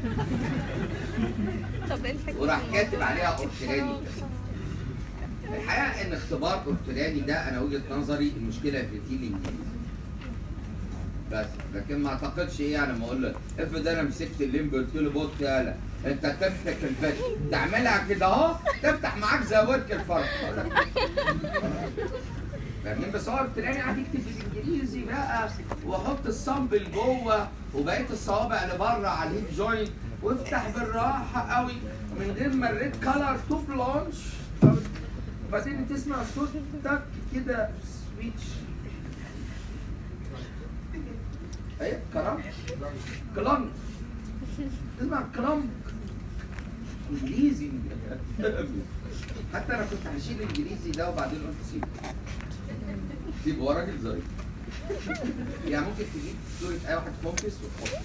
طب ايه الحكمة؟ وراح كاتب عليها اورتلاني. الحقيقه ان اختبار اورتلاني ده انا وجهه نظري المشكله في في الانجليزي. بس لكن ما اعتقدش ايه يعني لما اقول لك افرض انا مسكت الليمب قلت له بص يالا انت تمسك البت تعملها كده اهو تفتح معاك زي ورك الفرق. فاهمين؟ بس هو اورتلاني قاعد يكتب بالانجليزي بقى واحط الصامبل جوه وبقيه الصوابع اللي بره على الهيب جوينت وافتح بالراحه قوي من غير ما الريد كلر تو بلانش. وبعدين تسمع صوت تك كده سويتش. ايه كلام كلام تسمع كلام انجليزي. حتى انا كنت هشيل الانجليزي ده وبعدين قلت سيبه سيبه هو راجل ظريف. يعني ممكن تجيب صورة اي واحد كومبس وتحطه.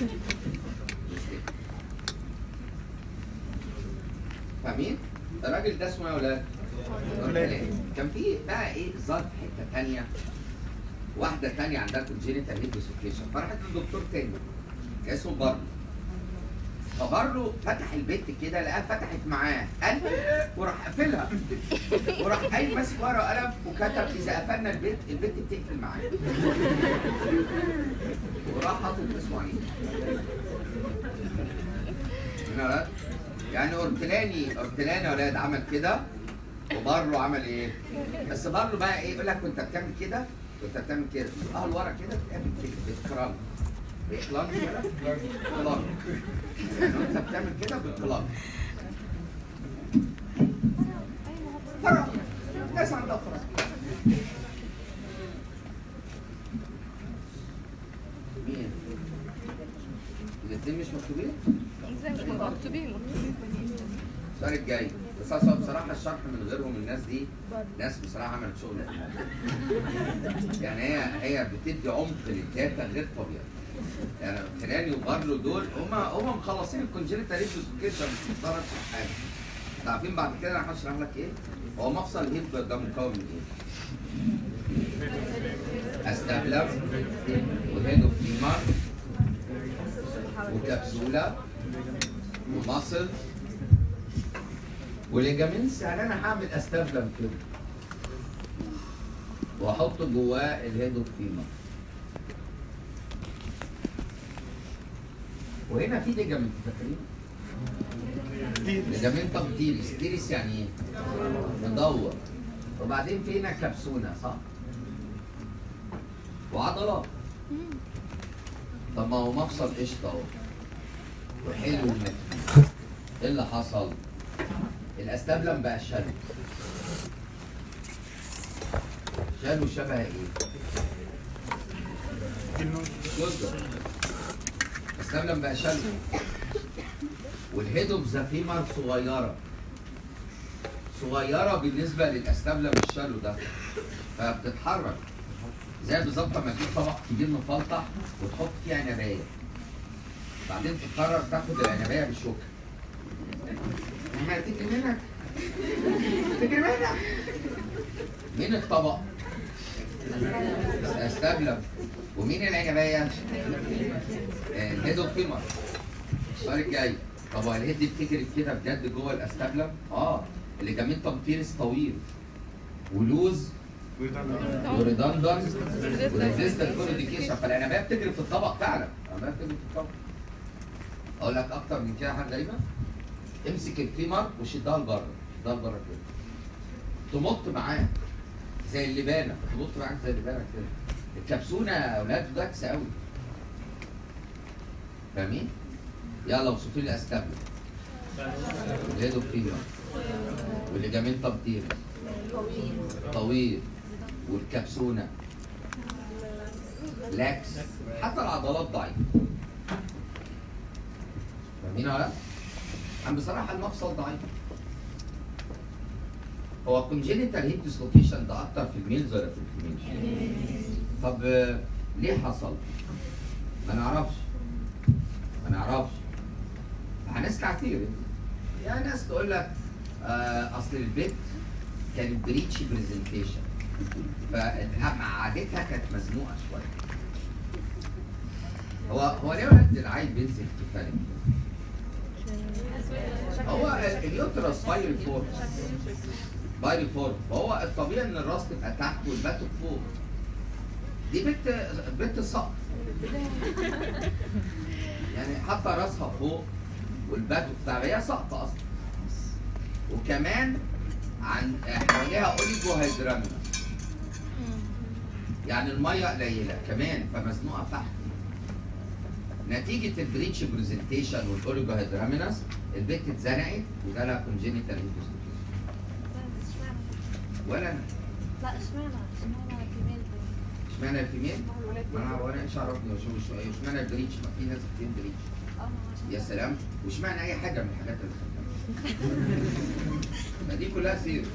فاهمين؟ الراجل ده اسمه ايه يا ولاد؟ اورتلاني. كان في بقى ايه ظرف حته ثانيه، واحده ثانيه عندها كونجينيتال هيب ديسلوكيشن، فراحت لدكتور تاني كان اسمه بارلو. فبارلو فتح البيت كده لقاها فتحت معاه قال وراح قافلها وراح قايم ماسك ورقه وقلم وكتب اذا قفلنا البيت البيت بتقفل معاه. وراح حاطط اسمه عليه. هنا يعني اورتلاني اورتلاني يا ولاد عمل كده وبارلو عمل ايه؟ بس بارلو بقى ايه يقول لك كنت بتعمل كده كنت بتعمل كده اه الورق كده بتعمل كده بتكرم بإقلام كده إقلام يعني انت بتعمل كده بإقلام فرق ناس عندها فرق. مين؟ الاثنين مش مكتوبين؟ ازاي مش مكتوبين؟ السؤال الجاي بس اصلا بصراحه الشرح من غيرهم الناس دي ناس بصراحه عملت شغل. يعني هي هي بتدي عمق للداتا غير طبيعي. يعني فلاني وبارلو دول هم هم مخلصين الكونجنتال هيب ديسلوكيشن مش مضطر اشرح حاجه. انتوا عارفين بعد كده انا هشرح لك ايه؟ هو مفصل الهيب ده مكون من ايه؟ استابلر وهيدو فيمر وكبسوله وماسل وليجامنتس. يعني انا هعمل استابلم كده واحط جواه الهيدو فيمر وهنا في ليجامنت فاكرين؟ ليجامنت طب تيريس تيريس يعني ايه؟ مدور. وبعدين في هنا كبسونه صح؟ وعضلات. طب ما هو مفصل قشطه اهو وحلو المتر. ايه اللي حصل؟ الاستابلم بقى شلو. شلو شبه ايه؟ جزر. الاستابلم بقى شلو. والهيد اوف ذا فيمر صغيره. صغيره بالنسبه للاستابلم الشلو ده. فبتتحرك. زي بالظبط لما تجيب طبق كبير مفلطح وتحط فيه عنبايه. بعدين تقرر تاخد العنبايه بالشوكه. احنا هتيجي منك تجري منك. مين الطبق؟ استابلم. ومين العنبايه؟ الهيد اوف فيمر. السؤال الجاي طب هو الهيد دي بتجري كده بجد جوه الاستابلم؟ اه الليجامنتم تيرس طويل ولوز وريدندنت وريزيستنت كوروديكيشن. فالعنبايه بتجري في الطبق فعلا. العنبايه بتجري في الطبق. اقول لك اكتر من كده حاجه غريبه. امسك الفيمر وشدها لبره، شدها لبره كده. تمط معاه زي اللبانه، تمط معاك زي اللبانه كده. الكبسونه يا اولاد داكسه قوي. فاهمين؟ يلا وصفوا لي الاستابلم. الهيدو فيمر والليجامنتم تيرس طويل والكبسونه لاكس. حتى العضلات ضعيفه. فاهمين ولا لا؟ عم بصراحه المفصل ضعيف. هو كونجينيتال هيب ديسلوكيشن ده اكتر في الميلز ولا في الفيميلز؟ طب آه، ليه حصل؟ ما نعرفش ما نعرفش هنسمع كتير يعني ناس تقول لك آه اصل البيت كانت بريتش برزنتيشن فعادتها كانت مزنوقه شويه. هو هو ليه ولد العيل بينزل كفايه؟ هو اليوترس بايري فورم بايري فورم فهو الطبيعي ان الراس تبقى تحت والباتو فوق. دي بنت بنت سقط يعني حاطه راسها فوق والباتو بتاعها هي سقطه اصلا. وكمان عن حواليها اوليجو هيدرامينس يعني الميه قليله كمان فمزنوقه تحت. نتيجه البريتش برزنتيشن والاوليجو هيدرامينس البنت اتزنقت وجالها كونجينيتال هيبوستوكيشن. ولا انا لا اشمعنى اشمعنى الفيميل اشمعنى الفيميل؟ ما انا وانا ايش عرفني اشمعنى البريتش؟ ما في ناس كتير بريتش. اه عشان يا سلام واشمعنى اي حاجه من الحاجات اللي خدناها؟ ما دي كلها سيريس.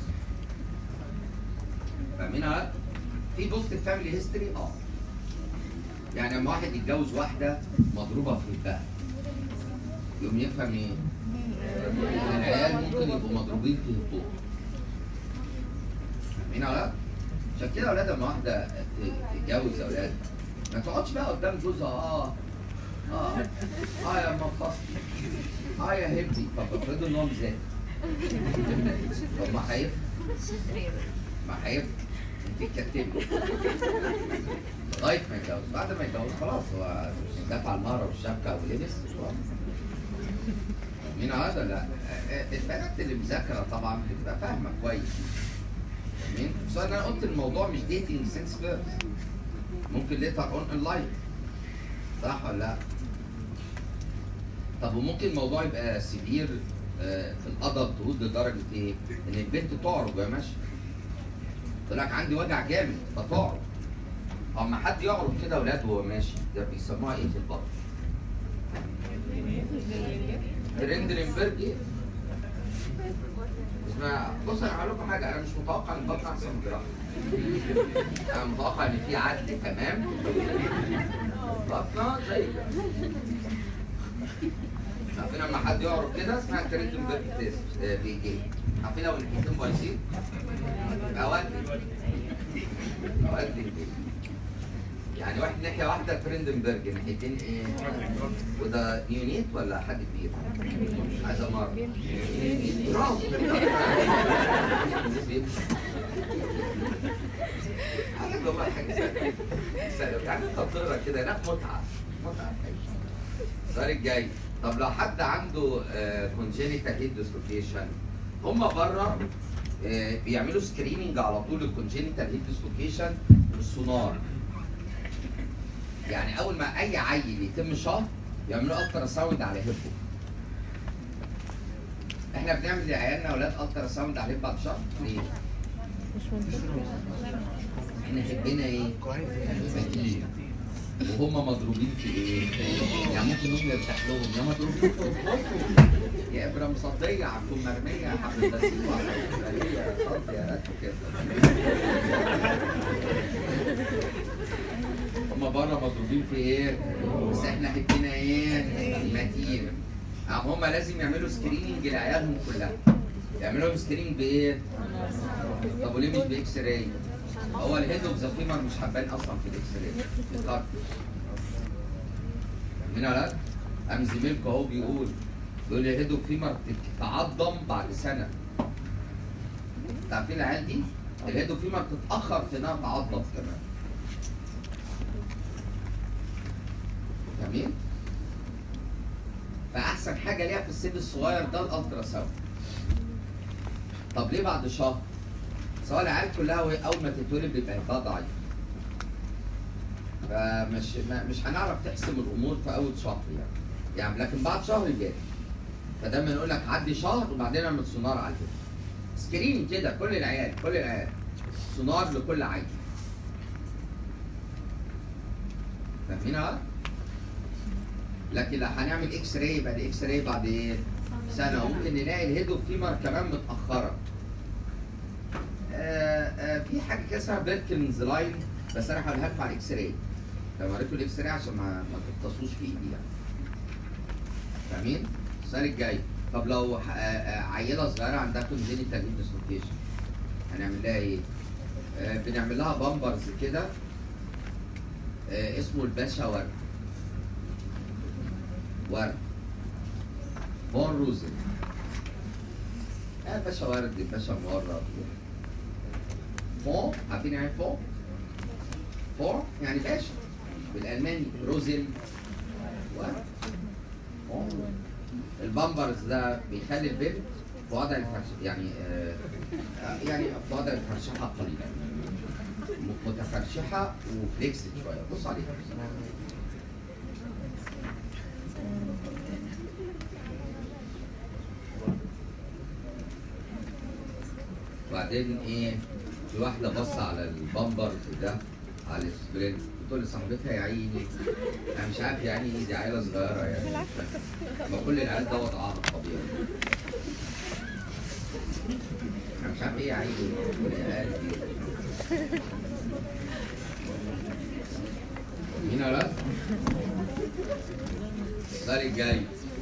فاهمينها؟ في بوست فاميلي هيستوري اه يعني لما واحد يتجوز واحده مضروبه في البقى يقوم يفهم ايه؟ ان العيال ممكن يبقوا مضروبين في الطوق. فاهمين ولا لا؟ عشان كده اولاد لما واحده تتجوز اولاد ما تقعدش بقى قدام جوزها اه اه اه يا مفصل اه يا هبي. طب افرضوا ان هو مزاج طب ما هيفهم ما هيفهم انت تكتبي لغايه ما يتجوز. بعد ما يتجوز خلاص هو دفع المهر والشبكه ولبس خلاص. مين هذا؟ لا البنات اللي مذاكره طبعا بتبقى فاهمه كويس. مين؟ بس انا قلت الموضوع مش ديتنج سينس فيرست ممكن ليتر اون ان لايف صح ولا لا؟ طب وممكن الموضوع يبقى سيفير آه في الادلت هود لدرجه ايه؟ ان البنت تعرج وهي ماشيه. تقول لك عندي وجع جامد فتعرج. اما حد يعرج كده اولاد وهو ماشي ده بيسموها ايه في البطن؟ ترندلنبرج ايه؟ اسمها بص انا هقول لكم حاجه انا مش متوقع ان البطن احسن من الجراحه. انا متوقع ان في عدل تمام بطنها زي كده. عارفين لما حد يعرف كده اسمها ترندلنبرج تيست بيجي. عارفين لو الناحيتين بايظين يبقى ودي يبقى ودي يعني واحد ناحيه واحده ترندنبرج ناحيتين ايه؟ وده يونيت ولا حد كبير؟ عايز امر برافو حاجه والله حاجه سهله سهله يعني انت بتقرا كده لا متعه متعه. السؤال الجاي طب لو حد عنده كونجينيتال هيب ديسلوكيشن هم بره آه بيعملوا سكريننج على طول الكونجينيتال هيب ديسلوكيشن بالسونار. يعني اول ما اي عيل يتم شهر يعملوا الترا ساوند على هيبه. احنا بنعمل لعيالنا اولاد الترا ساوند على هيب بعد شهر ليه؟ احنا هبنا ايه؟ متين وهم مضروبين في ايه؟ يعني ممكن هم يرتاح لهم يا مضروبين في الخوف يا ابره مصديه عندكم مرميه حبل بسيط وعلى صد يا راتو كده. هم بره مضروبين في ايه؟ بس احنا حبينا ايه؟ متين. هم لازم يعملوا سكريننج لعيالهم كلها. يعملوا لهم سكريننج بايه؟ طب وليه مش باكس راي؟ هو الهيد اوف ذا فيمر مش حبان اصلا في الاكس راي. الكارت. هنا لا؟ قام زميلكم اهو بيقول بيقول لي الهيد اوف فيمر تتعظم بعد سنه. عارفين العيال دي؟ الهيد اوف فيمر تتاخر في انها تعظم كمان. جميل؟ فاحسن حاجه ليها في السن الصغير ده الالترا ساوند. طب ليه بعد شهر؟ سواء العيال كلها وهي اول ما تتولد بيبقى عندها ضعيف. فمش مش هنعرف تحسم الامور في اول شهر يعني. يعني لكن بعد شهر جاي. فدايما نقول لك عدي شهر وبعدين اعمل سونار على كده. سكرين كده كل العيال كل العيال. سونار لكل عيل. فاهمينها؟ لكن لو هنعمل اكس راي يبقى الاكس راي بعد ايه؟ سنه وممكن نلاقي الهيد اوف فيمر كمان متاخره. في حاجه كده اسمها بيركنز لاين، بس انا هقولها لكم على الاكس راي. لو وريتوا الاكس راي عشان ما ما تغطسوش في ايدي يعني. فاهمين؟ السؤال الجاي، طب لو آه، آه، عيله صغيره عندها كونجينيتال هيب ديسلوكيشن هنعمل لها ايه؟ آه، بنعمل لها بامبرز كده آه، اسمه الباشا ورد. ورد فون روزن. اه باشا ورد، باشا مورد. فون، عارفين يعني فون؟ فون يعني باشا بالالماني. روزن ورد. فون. البامبرز ده بيخلي البنت في وضع الفرش يعني آه يعني في وضع الفرشحه قليلا، متفرشحه وفليكسد شويه. بص عليها. وبعدين ايه؟ في واحده بص على البامبرز ده على السبرنت بتقول لصاحبتها يا عيني انا مش عارف يا عيني دي عيله صغيره يعني ما كل العيال ده وضعها طبيعي. انا مش عارف ايه يا عيني كل العيال دي. مين يا ولاد؟ السؤال الجاي،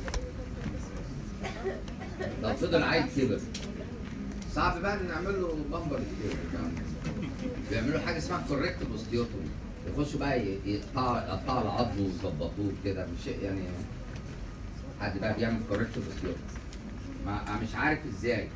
لو فضل عيل كبر صعب بقى نعمل له بامبر كده. بيعملوا حاجه اسمها كوركتيف اوستيوتومي، يخشوا بقى يقطعوا يقطعوا العظم ويظبطوه كده. مش يعني حد بقى بيعمل كوركتيف اوستيوتومي ما مش عارف ازاي.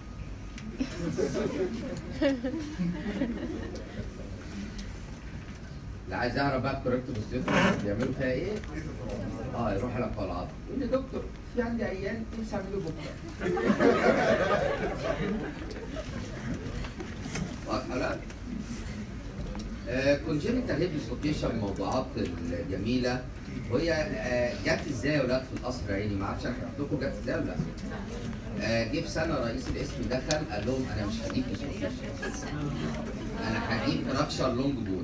اللي عايز يعرف بقى الكوركتيف اوستيوتومي بيعملوا فيها ايه؟ اه يروح يقطع العظم يقول لي دكتور في عندي عيان نفسي اعمله بكره. واضحه لا؟ كونجينيتال هيب ديسلوكيشن موضوعات الجميله، وهي آه جت ازاي يا ولاد في القصر العيني؟ ما اعرفش انا حكيت لكم جت ازاي ولا لا؟ آه جه في سنه رئيس القسم دخل قال لهم انا مش هجيب ديسلوكيشن، انا هجيب فراكشر لونج بون.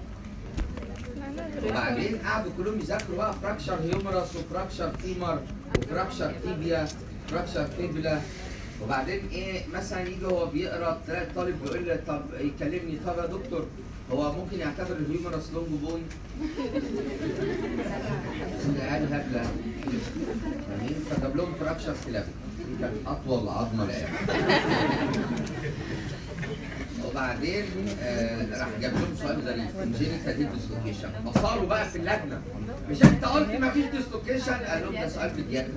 وبعدين قعدوا كلهم يذاكروا بقى فراكشر هيومرس وفراكشر فيمر وفراكشر تيبيا وفراكشر فيبلا. وبعدين ايه مثلا يجي هو بيقرا تلاقي الطالب بيقول لي طب يكلمني طب يا دكتور هو ممكن يعتبر الهيومرس لونج بون؟ العيال هبله. فاهمين؟ فجاب لهم فراكشر كلابي دي كانت اطول عظمه لقاها. وبعدين آه راح جاب لهم سؤال غريب كونجينيتال هيب ديسلوكيشن، فصاروا بقى في اللجنه مش انت قلت ما فيش ديسلوكيشن؟ قال لهم ده سؤال بيدياتريك.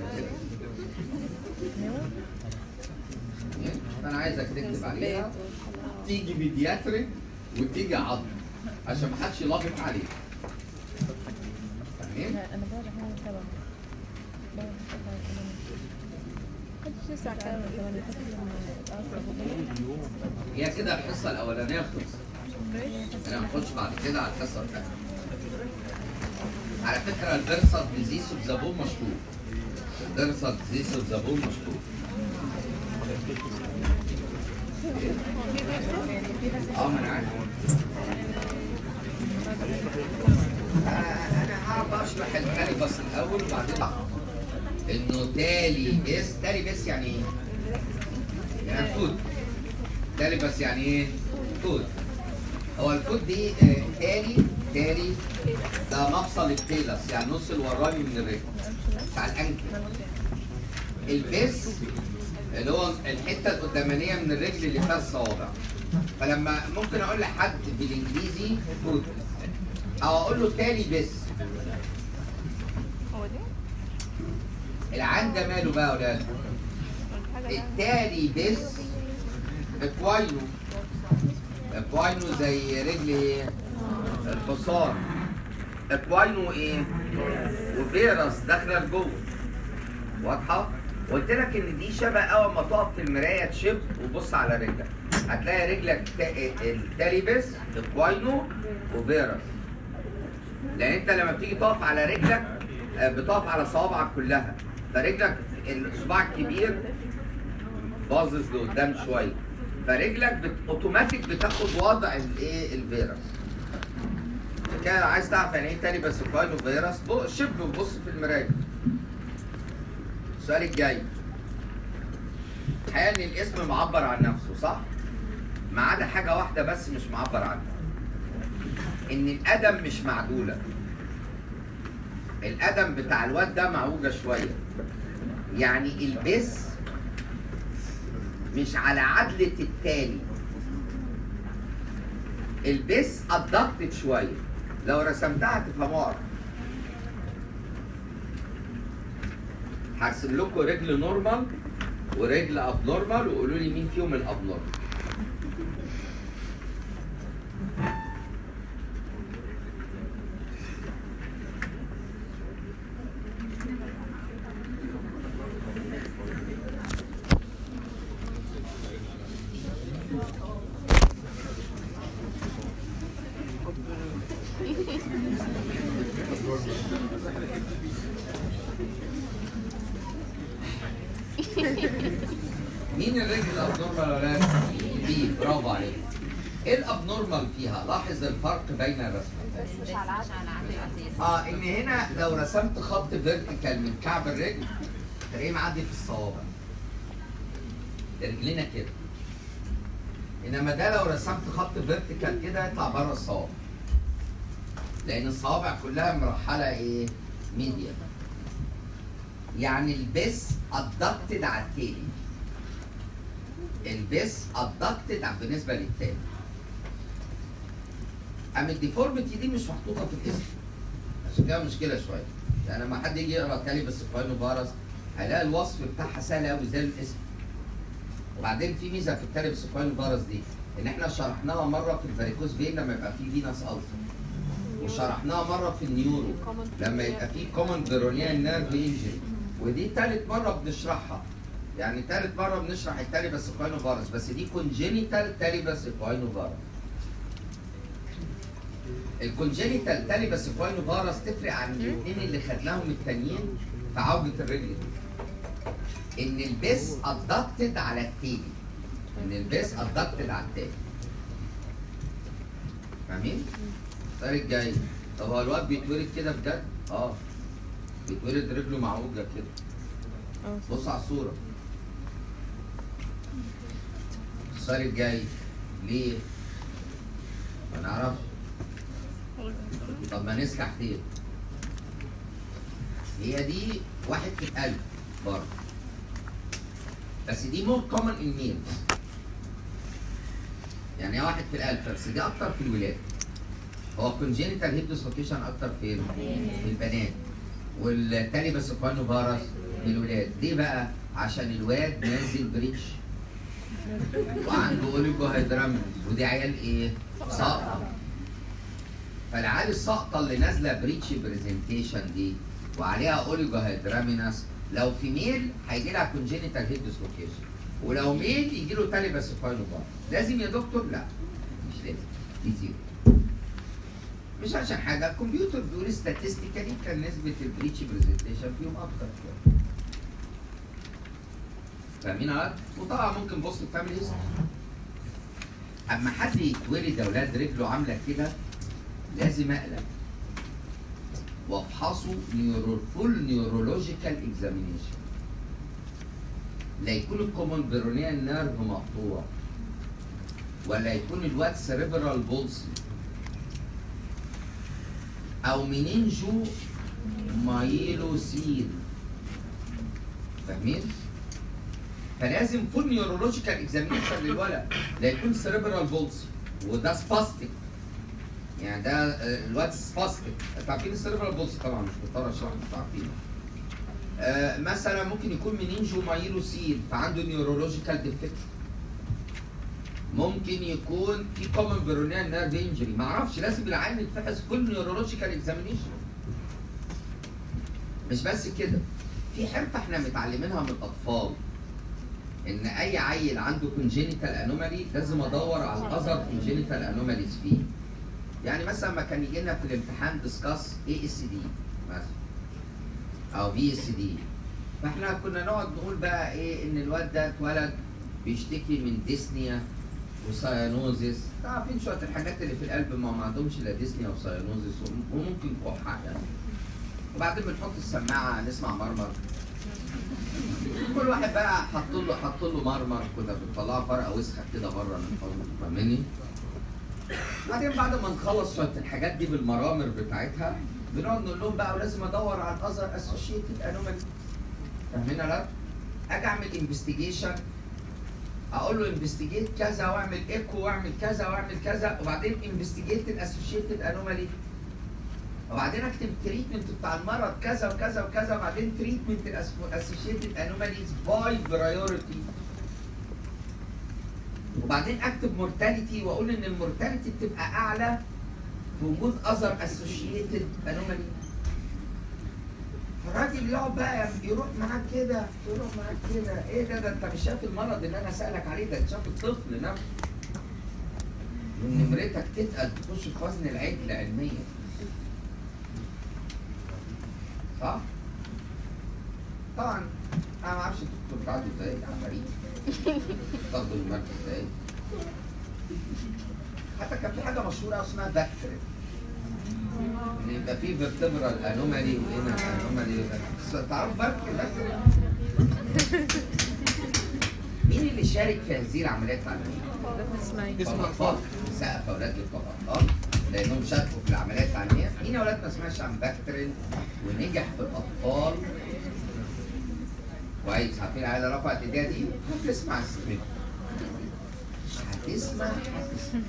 فانا عايزك تكتب عليها تيجي بيدياتريك وتيجي عظم عشان ما حدش يلخبط عليك. فاهمين؟ انا بقى هون كمان هي كده الحصه الاولانيه خلصت. انا هنخش بعد كده على الحصه الثانيه. على فكره البرصد ديزيز اوف ذا بون مشهور. البرصد ديزيز اوف ذا بون مشهور. اه ما انا عارف. انا هعرف اشرح التالي بس الاول وبعدين انه تالي بس. تالي بس يعني ايه؟ يعني فود. تالي بس يعني ايه؟ فود. هو الفود دي آه تالي تالي ده مفصل التيلس يعني النص الوراني من الرجل بتاع الانكل. البس اللي هو الحته القدامانيه من الرجل اللي فيها الصوابع. فلما ممكن اقول لحد بالانجليزي فود او اقول له تالي بس. هو دي؟ العين ده ماله بقى يا ولاد؟ التالي بس اكواينو. اكواينو زي رجل الحصان. اكواينو ايه؟ وفيروس داخله لجوه. واضحه؟ قلت لك ان دي شبه اول ما تقف في المرايه تشب وبص على رجلك هتلاقي رجلك التاليبس اكواينو وفيروس. لان انت لما بتيجي تقف على رجلك بتقف على صوابعك كلها، فرجلك الصباع الكبير باظظ لقدام شويه، فرجلك بت... اوتوماتيك بتاخد وضع الايه الفيروس. كده عايز تعرف يعني ايه تاليبس اكواينو فيروس شب وبص في المرايه. السؤال الجاي، الحقيقه ان الاسم معبر عن نفسه صح؟ ما عدا حاجه واحده بس مش معبر عنها، ان القدم مش معدوله. القدم بتاع الواد ده معوجه شويه، يعني البس مش على عدله التاني، البس اتضغطت شويه. لو رسمتها هتفهموها. هرسم لكم رجل نورمال ورجل اب نورمال وقولوا لي مين فيهم الاب نورمال. مين الرجل الابنورمال ولا لا؟ دي برافو عليك. ايه الابنورمال فيها؟ لاحظ الفرق بين الرسمتين. مش على عدد. اه ان هنا لو رسمت خط فيرتيكال من كعب الرجل تلاقيه معدي في الصوابع. رجلنا كده. انما ده لو رسمت خط فيرتيكال كده يطلع بره الصوابع. لان الصوابع كلها مرحله ايه؟ ميديا. يعني البس ادكتد على التاني. البس ادكتد بالنسبه للتاني. اما الديفورميتي دي مش محطوطه في الاسم. عشان كده مشكله شويه. يعني لما حد يجي يقرا تاليبس سيكوينوفيروس هيلاقي الوصف بتاعها سهل قوي زي الاسم. وبعدين في ميزه في التاليبس سيكوينوفيروس دي ان احنا شرحناها مره في الفاريكوز فين لما يبقى في فينس الفا. وشرحناها مره في النيورو لما يبقى في كومن بيرونيال نيرف انجري. ودي تالت مره بنشرحها. يعني تالت مره بنشرح التاليبس سيكوينوفيروس بس دي كونجينيتال تاليبس سيكوينوفيروس. الكونجينيتال تاليبس سيكوينوفيروس تفرق عن الاثنين اللي خدناهم التانيين في عوجه الرجل. ان البس ادكتد على التاني. ان البس ادكتد على التاني. فاهمين؟ السؤال الجاي، طب هو الواد بيتولد كده بجد؟ اه. بيتولد رجله معوجه كده. بص على الصوره. السؤال الجاي، ليه؟ ما نعرفش. طب ما نسكح خير. هي دي واحد في الألف برضه. بس دي مور كومن ان ميلز. يعني هي واحد في الألف بس دي أكتر في الولاد. هو كونجينيتال هيب ديسلوكيشن أكتر فين؟ في البنات. والتاليبس سيكوينوفيروس في الولاد. ليه بقى؟ عشان الواد نازل بريتش. وعنده اوليجوهيدرامينس ودي عيال ايه؟ ساقطه. فالعيال الساقطه اللي نازله بريتش برزنتيشن دي وعليها اوليجوهيدرامينس لو في ميل هيجي لها كونجينيتال هيب ديسلوكيشن ولو ميل يجي له تاليبس سيكوينوفيروس. لازم يا دكتور؟ لا مش لازم. دي زيرو. مش عشان حاجه الكمبيوتر بيقول ستاتستيكالي كان نسبه البريتش برزنتيشن فيهم اكتر شويه. فاهمين يا وطبعا ممكن بص الفاميلي هيستوري. اما حد يتولد يا اولاد رجله عامله كده لازم اقلق وافحصه نيورو فول نيورولوجيكال اكزامينيشن. لا يكون الكومن بيرونيال نيرف مقطوع ولا يكون الواد سيريبرال بولسي او منينجو مايلوسين. فاهمين؟ فلازم فول نيورولوجيكال اكزامينيشن للولد. لا يكون سيريبرال بولسي وده سباستيك. يعني ده الواد سباستيك. انتوا عارفين السيريبرال بولسي طبعا مش مضطر اشرح انتوا عارفينه. آه مثلا ممكن يكون منينجو مايلوسين فعنده نيورولوجيكال ديفكت. ممكن يكون في كومن بيرونيال نيرف انجري، ما اعرفش لازم العيان يتفحص فول نيورولوجيكال اكزامينيشن. مش بس كده، في حرفه احنا متعلمينها من الاطفال. ان اي عيل عنده كونجينيتال انومالي لازم ادور على الاذر كونجينيتال انوماليز فيه. يعني مثلا ما كان يجي لنا في الامتحان ديسكاس اي اس دي مثلا او بي اس دي، فاحنا كنا نقعد نقول بقى ايه ان الواد ده اتولد بيشتكي من ديسنيا وسايانوزيس. عارفين شويه الحاجات اللي في القلب ما, ما عندهمش لا ديسنيا وسايانوزيس وممكن كحه يعني. وبعدين بنحط السماعه نسمع مرمر كل واحد بقى حط له حط له مرمر، كنا بنطلعها فرقه وسخه كده بره من الحوض، فاهمني؟ بعدين بعد ما نخلص شويه الحاجات دي بالمرامر بتاعتها بنقعد نقول لهم بقى ولازم ادور على الاذر اسوشيتد انومالي. فاهمين لا؟ اجي اعمل انفستيجيشن، اقول له انفستيجيت كذا واعمل ايكو واعمل كذا واعمل كذا، وبعدين انفستيجيت الاسوشيتد انومالي، وبعدين اكتب التريتمنت بتاع المرض كذا وكذا وكذا، وبعدين تريتمنت الاسوشيتد انوماليز باي برايورتي، وبعدين اكتب مورتاليتي واقول ان المورتاليتي بتبقى اعلى في وجود اذر اسوشيتد انومالي. الراجل يقعد بقى يروح معاك كده يروح معاك كده، ايه ده ده انت مش شايف المرض اللي انا سالك عليه ده، انت شايف الطفل نفسه. من نمرتك تتقل تخش في وزن العجل علميا. صح؟ طبعا انا ما اعرفش الدكتور بتاعته ازاي عفاريت. تاخدوا المركز ازاي؟ حتى كان في حاجه مشهوره اسمها باكتريا. ان يبقى في فيرتبرال انومالي وهنا انومالي. تعرف باكتريا؟ مين اللي شارك في هذه العمليات العلميه؟ اسمها سقف اولاد للطبقات لانهم شاركوا في العمليات العلميه. مين يا اولاد ما سمعش عن باكترين ونجح في الاطفال؟ كويس. عارفين العيله رفعت ايديها دي؟ هتسمع اسمها. هتسمع هتسمع.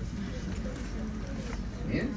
مين؟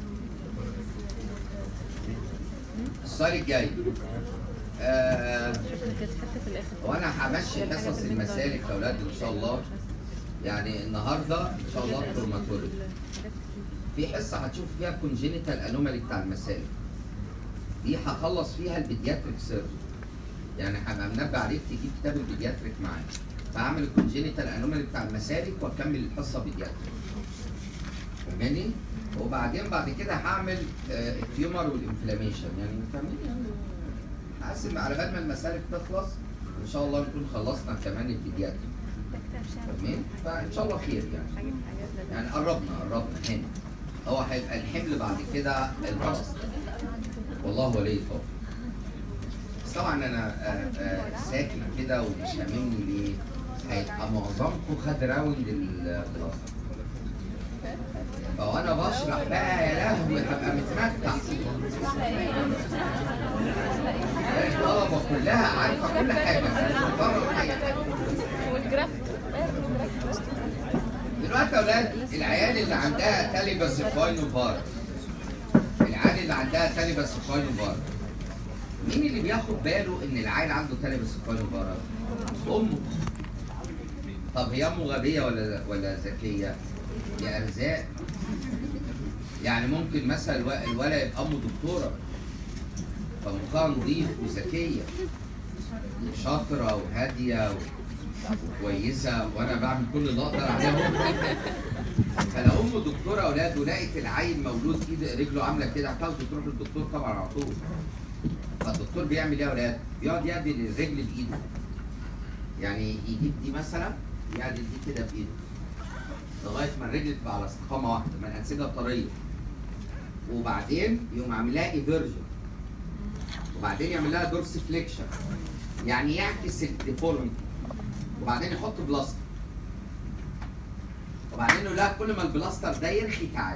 السؤال الجاي. آه وانا همشي حصص المسالك يا اولاد ان شاء الله. يعني النهارده ان شاء الله تروماتولوجي. في حصه هتشوف فيها كونجينيتال انومالي بتاع المسالك. دي هخلص فيها البيدياتريك سيرجري. يعني هبقى منبه عليك تجيب كتاب البيدياتريك معاك. فهعمل الكونجينيتال انومالي بتاع المسالك واكمل الحصه بيدياتريك. فاهماني؟ وبعدين بعد كده هعمل التيومر والانفلاميشن. يعني فاهمين؟ هقسم على بال ما المسالك تخلص ان شاء الله نكون خلصنا كمان البيدياتريك. فاهمين؟ فان شاء الله خير يعني. يعني قربنا قربنا هنا. هو هيبقى الحمل بعد كده المرض. والله ولي التوفيق. بس طبعا انا آآ آآ ساكت كده ومش هاممني ليه؟ هيبقى معظمكم خد راوند الدراسه. فوانا بشرح بقى يا لهوي هبقى متمتع. الطلبه كلها عارفه كل حاجه بره حاجه. دلوقتي يا اولاد العيال اللي عندها تاليبس فاينوفار، العيال اللي عندها تاليبس فاينوفار، مين اللي بياخد باله ان العيل عنده تاليبس فاينوفار؟ امه. طب هي امه غبيه ولا ولا ذكيه؟ يا ارزاق. يعني ممكن مثلا الولد يبقى امه دكتوره فمخها نظيف وذكيه وشاطره وهاديه وكويسه وانا بعمل كل اللي اقدر عليه. فلو امه دكتوره اولاد ولقيت العيل مولود ايده رجله عامله كده هتاخده تروح للدكتور طبعا على طول. فالدكتور بيعمل ايه يا اولاد؟ بيقعد يعدل الرجل بايده. يعني يجيب دي مثلا يعدل دي كده بايده لغايه ما الرجل تبقى على استقامه واحده، ما الانسجه طريه. وبعدين يقوم عامل لها ايفرجن. وبعدين يعمل لها دورس فليكشن. يعني يعكس الديفورميتي. وبعدين يحط بلاستر. وبعدين يقول لها كل ما البلاستر ده يرخي تعالى.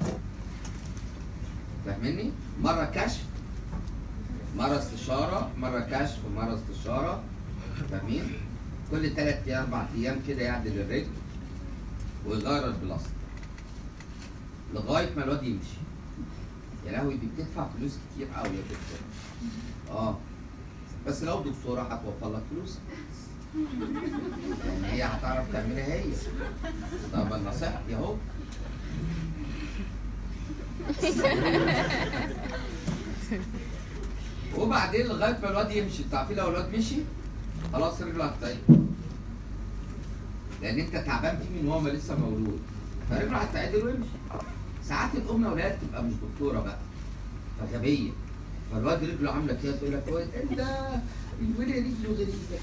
فاهمني؟ مره كشف، مره استشاره، مره كشف ومره استشاره. فاهمين؟ كل ثلاث ايام اربع ايام كده يعدل الرجل ويغير البلاستر لغايه ما الواد يمشي. يا لهوي دي بتدفع فلوس كتير قوي يا دكتور. اه بس لو دكتوره هتوفر لك فلوس. يعني هي هتعرف تعملها هي. طب نصيحتي اهو. وبعدين لغايه ما الواد يمشي، انتوا عارفين لو الواد مشي خلاص رجله هتطير. لان انت تعبان فيه من وهو لسه مولود. فرجله هتعدل ويمشي. ساعات الام يا اولاد تبقى مش دكتوره بقى فغبيه. فالواد رجله عامله كده تقول لك انت الولد رجله غريبه.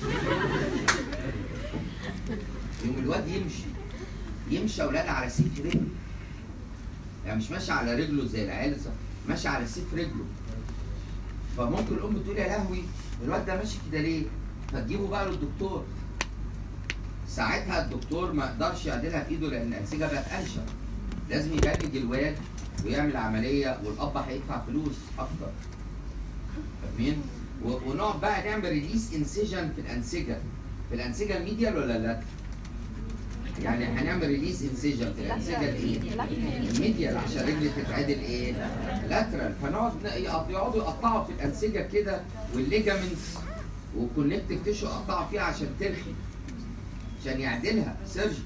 يوم الواد يمشي يمشي يا اولاد على سيف رجله. يعني مش ماشي على رجله زي العيال، ماشي على سيف رجله. فممكن الام تقول يا لهوي الواد ده ماشي كده ليه؟ فتجيبه بقى للدكتور. ساعتها الدكتور ما يقدرش يعدلها بايده لان الانسجه بقت انشف. لازم يبلج الواد ويعمل عمليه والاب هيدفع فلوس اكتر. فاهمين؟ ونقعد بقى نعمل ريليس انسجن في الانسجه. في الانسجه الميديال ولا لا؟ يعني هنعمل ريليس انسجن في الانسجه الايه؟ الميديال عشان رجلي تتعدل ايه؟ لاترال. فنقعد يقعدوا يقطعوا في الانسجه كده والليجامنتس وكونكتيف تيشو يقطعوا فيها عشان ترخي. عشان يعدلها سيرجري.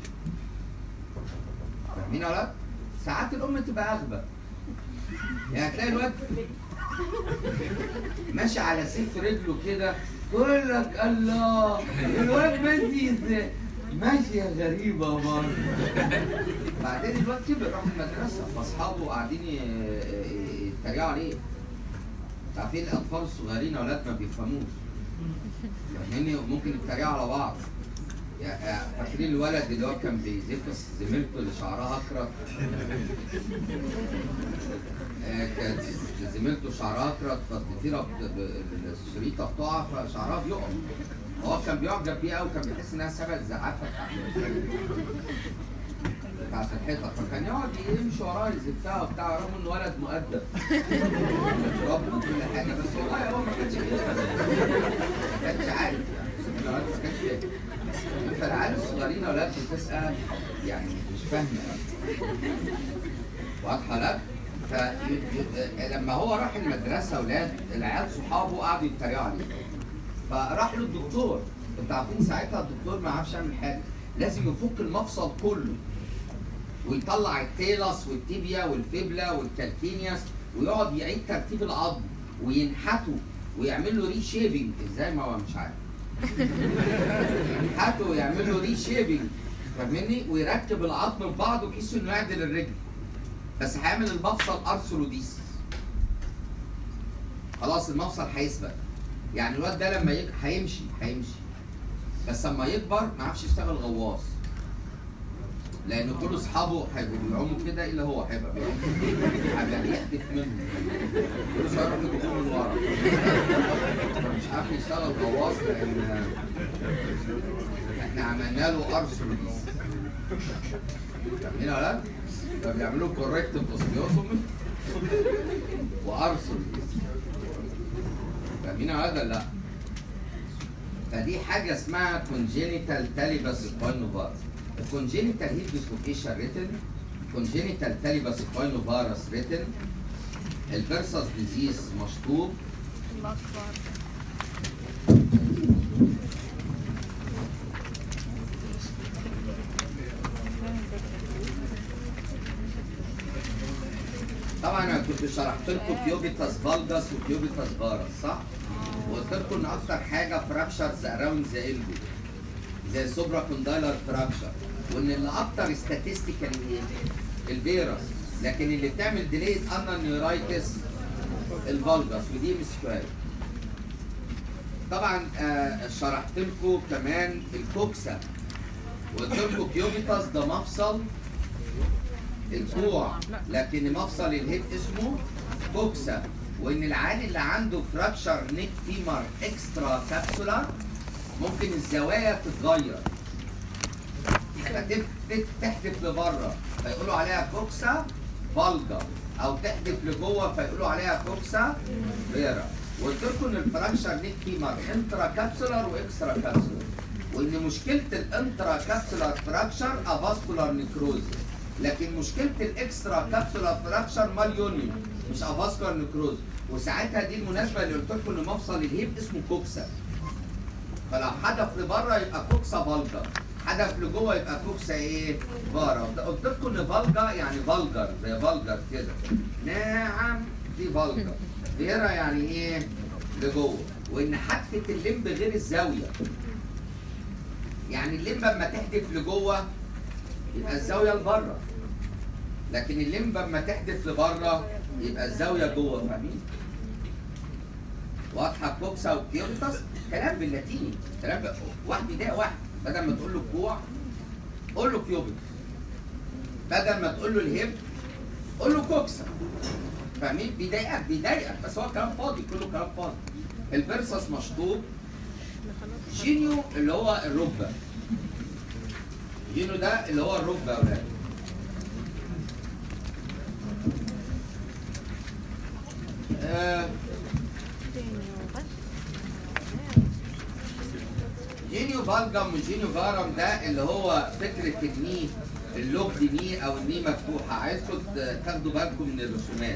فاهمين ولا لا؟ ساعات الام تبقى اغبى. يعني هتلاقي الواد ماشي على سيف رجله كده تقول لك الله الواد ماشي ازاي؟ ماشية غريبة برضه. بعدين الواد كبر راح المدرسة فاصحابه قاعدين يتريقوا عليه. عارفين الأطفال الصغيرين أولاد ما بيفهموش. فاهميني؟ ممكن يتريقوا على بعض. فاكرين الولد اللي هو كان بيزف زميلته اللي شعرها أكرت؟ كانت زميلته شعرها أكرت فالضفيرة الشريطة بتقع فشعرها بيقع. هو كان بيعجب بيها قوي وكان بيحس انها سبق زعافه بتاعت الحيطه فكان يقعد يمشي وراه يزفها وبتاع رغم انه ولد مؤدب. ربنا كل حاجه بس والله هو ما كانش كده. ما كانش عارف يعني ما كانش فاهم. فالعيال الصغيرين اولاد بتسال يعني مش فاهمه واضحه لك؟ فلما هو راح المدرسه اولاد العيال صحابه قعدوا يتريقوا عليه. فراح له الدكتور. انتوا عارفين ساعتها الدكتور ما عرفش يعمل حاجه، لازم يفك المفصل كله ويطلع التيلس والتيبيا والفيبلا والكالكينياس ويقعد يعيد ترتيب العظم وينحته ويعمل له ري شيبنج. ازاي؟ ما هو مش عارف. ينحته ويعمل له ري شيبنج فاهمني؟ ويركب العظم ببعضه بحيث انه يعدل الرجل. بس هيعمل المفصل ارثروديسيس. خلاص المفصل هيثبت. يعني الواد ده لما يك... هيمشي هيمشي بس لما يكبر ما عرفش يشتغل غواص لان كل اصحابه هيبقوا بيعوموا كده الا هو هيبقى بيعوم هيبقى بيحدف منهم كل شويه يروح يجيبوه من ورا مش عارف يشتغل غواص لان احنا عملنا له ارثروديس. فاهمين ولا لا؟ فبيعملوا كوركتيف اوستيوتومي وارثروديس. فاهمين هذا لا؟ فدي حاجه اسمها كونجينيتال تاليبس سباينوفارس. الكونجينيتال هيب ديسلوكيشن ريتن، كونجينيتال تاليبس سباينوفارس ريتن، الفيرسس ديزيز مشطوب. الله اكبر. طبعا انا كنت شرحت لكم كيوبيتاس فالجاس وكيوبيتاس فارس صح؟ وقلت لكم ان اكتر حاجه فراكشرز اراوند ذا البو زي السوبرا كوندايلر فراكشر وان اللي اكتر ستاتستيكالي ايه؟ الفيروس لكن اللي بتعمل ديليد انا نيورايتس الفالجاس ودي مش كويس. طبعا آه شرحت لكم كمان الكوكسا وقلت لكم كيوبيتاس ده مفصل الكوع لكن مفصل الهيب اسمه كوكسا وان العيان اللي عنده فراكشر نيك فيمر اكسترا كابسولار ممكن الزوايا تتغير فتحدف لبره فيقولوا عليها كوكسا فالجا او تحدف لجوه فيقولوا عليها كوكسا فيرا. وقلت لكم ان الفراكشر نيك فيمر انترا كابسولار واكسترا كابسولار وان مشكله الانترا كابسولار فراكشر افاسكولار نيكروزيس لكن مشكله الاكسترا كابسولار فراكشر ماليونيوم مش افاسكولار نيكروز وساعتها دي المناسبه اللي قلت لكم ان مفصل الهيب اسمه كوكسا فلو حدف لبره يبقى كوكسا فالجا حدف لجوه يبقى كوكسا ايه؟ فارا. قلت لكم ان فالجا يعني فالجر زي فالجر كده نعم دي فالجا فيرا يعني ايه؟ لجوه وان حدفه اللمب غير الزاويه يعني اللمبه اما تحدف لجوه يبقى الزاويه لبره لكن اللمبه اما تحدف لبره يبقى الزاويه جوه. فاهمين؟ واضحه كوكسا وكيوبيتاس كلام باللاتيني كلام واحد بدايه واحد بدل ما تقول له كوع قول له كيوبيتاس بدل ما تقول له الهيب قول له كوكسا. فاهمين؟ بيضايقك بيضايقك بس هو كلام فاضي، كله كلام فاضي. البرصص مشطوب. جينيو اللي هو الركبه. جينيو ده اللي هو الركبه يا ولاد. آه جينيو فالجم وجينيو فارم ده اللي هو فكره الني اللوك دي ني او الني مفتوحه. عايزكم تاخدوا بالكم من الرسومات.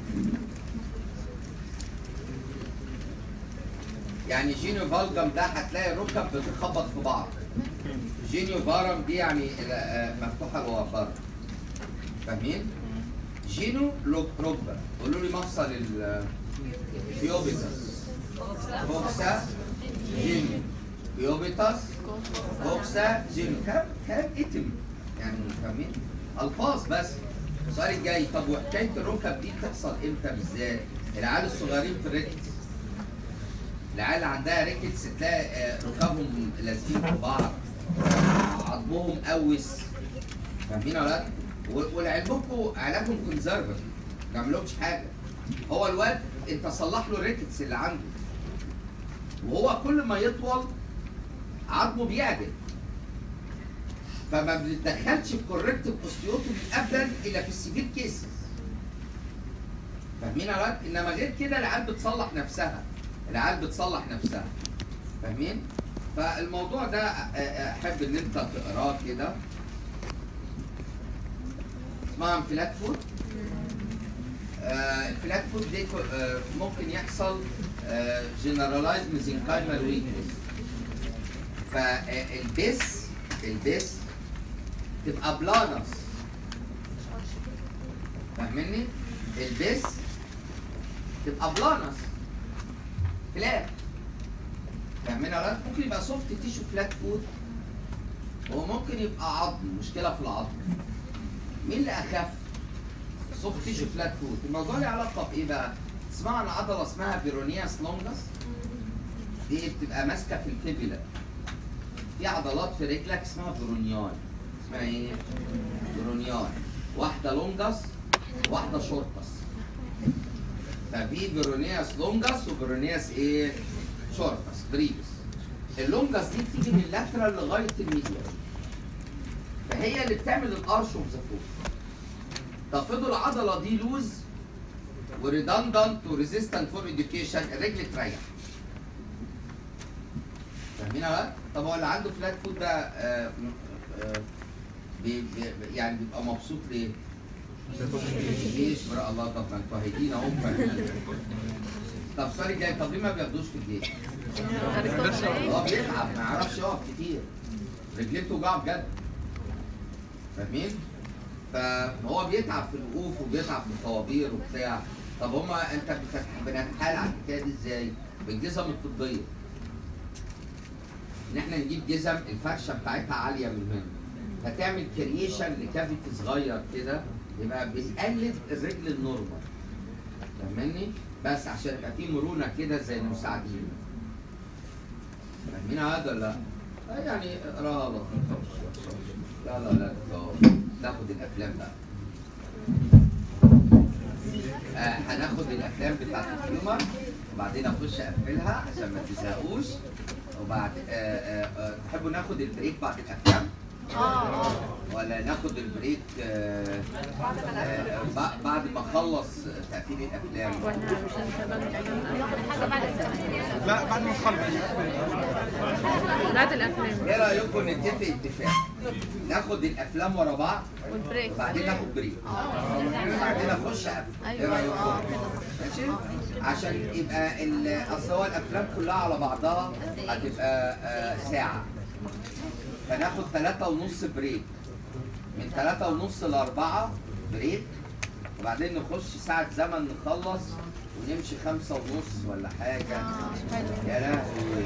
يعني جينيو فالجم ده هتلاقي الركب بتتخبط في بعض. جينيو فارم دي يعني مفتوحه جوه بره. فاهمين؟ جينو ركبه. قولوا لي مفصل الكيوبيتاس. فوكسا جينو. كيوبيتاس فوكسا جينو. كلام كلام اتم يعني فاهمين؟ الفاظ بس. السؤال الجاي، طب وحكايه الركب دي بتحصل امتى بالذات؟ العيال الصغيرين في الريكتس. العيال اللي عندها ريكتس تلاقي ركبهم لازقين في بعض، عظمهم قوس. فاهمين يا ولاد؟ ولعلمكم علاجهم كونزرفاتيف، ما يعملهمش حاجه. هو الواد انت صلح له الريكتس اللي عنده، وهو كل ما يطول عظمه بيعدل، فما بنتدخلش في كوركتيف اوستيوتومي ابدا الا في السيفير كيسز. فاهمين يا ولاد؟ انما غير كده العيال بتصلح نفسها، العيال بتصلح نفسها. فاهمين؟ فالموضوع ده احب ان انت تقراه كده. اسمها فلات فوت. آه الفلات فوت دي آه ممكن يحصل جنرالايز ميزنكايمال ويكنس. فالبيس البيس تبقى بلانس. فاهمني؟ البيس تبقى بلانس فلات. فاهمين يا ولاد؟ ممكن يبقى سوفت تيشو فلات فوت، وممكن يبقى عظم، مشكله في العظم. مين اللي اخف؟ سوفت تيشو فلات فوت. الموضوع له علاقه بايه بقى؟ تسمع عن عضله اسمها بيرونياس لونجس. دي بتبقى ماسكه في الفيبيلا. في عضلات في رجلك اسمها برونياي. اسمها ايه؟ برونياي. واحده لونجس واحده شورتس. ففي بيرونياس لونجس وبيرونياس ايه؟ شورتس بريبس. اللونجس دي بتيجي من اللاترال لغايه الميديال، فهي اللي بتعمل الارش اوف ذا فوت. تفضل العضله دي لوز وريدندنت وريزيستنت فور اديوكيشن، الرجل تريح. فاهمين يا ولاد؟ طب هو اللي عنده فلات فوت ده آه آه بي بي يعني بيبقى مبسوط ليه؟ ليش؟ برا الله. طب ما انتوا هيدينا اهو. طب السؤال الجاي، طب ليه ما بياخدوش في الجيش؟ هو بيتعب، ما يعرفش يقف كتير، رجليه بتوجعه بجد. فاهمين؟ فهو بيتعب في الوقوف وبيتعب في الطوابير وبتاع. طب هما انت بنتحايل على الحكايه دي ازاي؟ بالجزم الطبيه. ان احنا نجيب جزم الفرشه بتاعتها عاليه من هنا، هتعمل كرييشن لكافيتي صغير كده، يبقى بنقلد الرجل النورمال. فاهمني؟ بس عشان يبقى في مرونه كده زي المساعدين. فاهمين هذا ولا لا؟ يعني اقراها لطيفه. لا لا لا ناخد الافلام بقى. آه هناخد الافلام بتاعت الهيومر وبعدين اخش اقفلها عشان ما تزهقوش. وبعد آه آه تحبوا ناخد البريك بعد الافلام؟ اه ولا ناخد البريك آه آه بعد ما اخلص تقفيل الافلام؟ لا بعد ما نخلص. بعد الافلام. ايه رايكم نتفق اتفاق؟ ناخد الافلام ورا بعض والبريك وبعدين ناخد بريك وبعدين اخش اقفل. ايه رايكم؟ ماشي؟ عشان يبقى اصل هو الافلام كلها على بعضها هتبقى آه ساعه، فناخد ثلاثة ونص بريك، من ثلاثة ونص لأربعة بريك، وبعدين نخش ساعة زمن نخلص ونمشي خمسة ونص ولا حاجة. يا لهوي.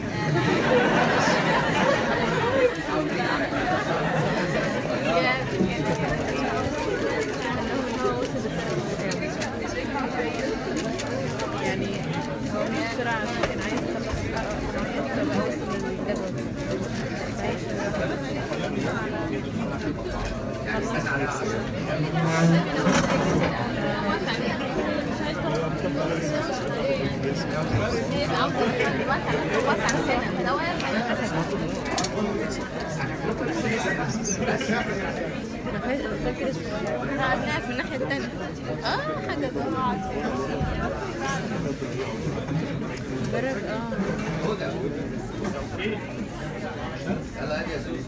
يعني هو مش بسرعة عشان عايز يعني استنى على فاكر انا قاعد من الناحيه الثانيه. اه حاجه ضاعت برد. اه يلا يا سوسو.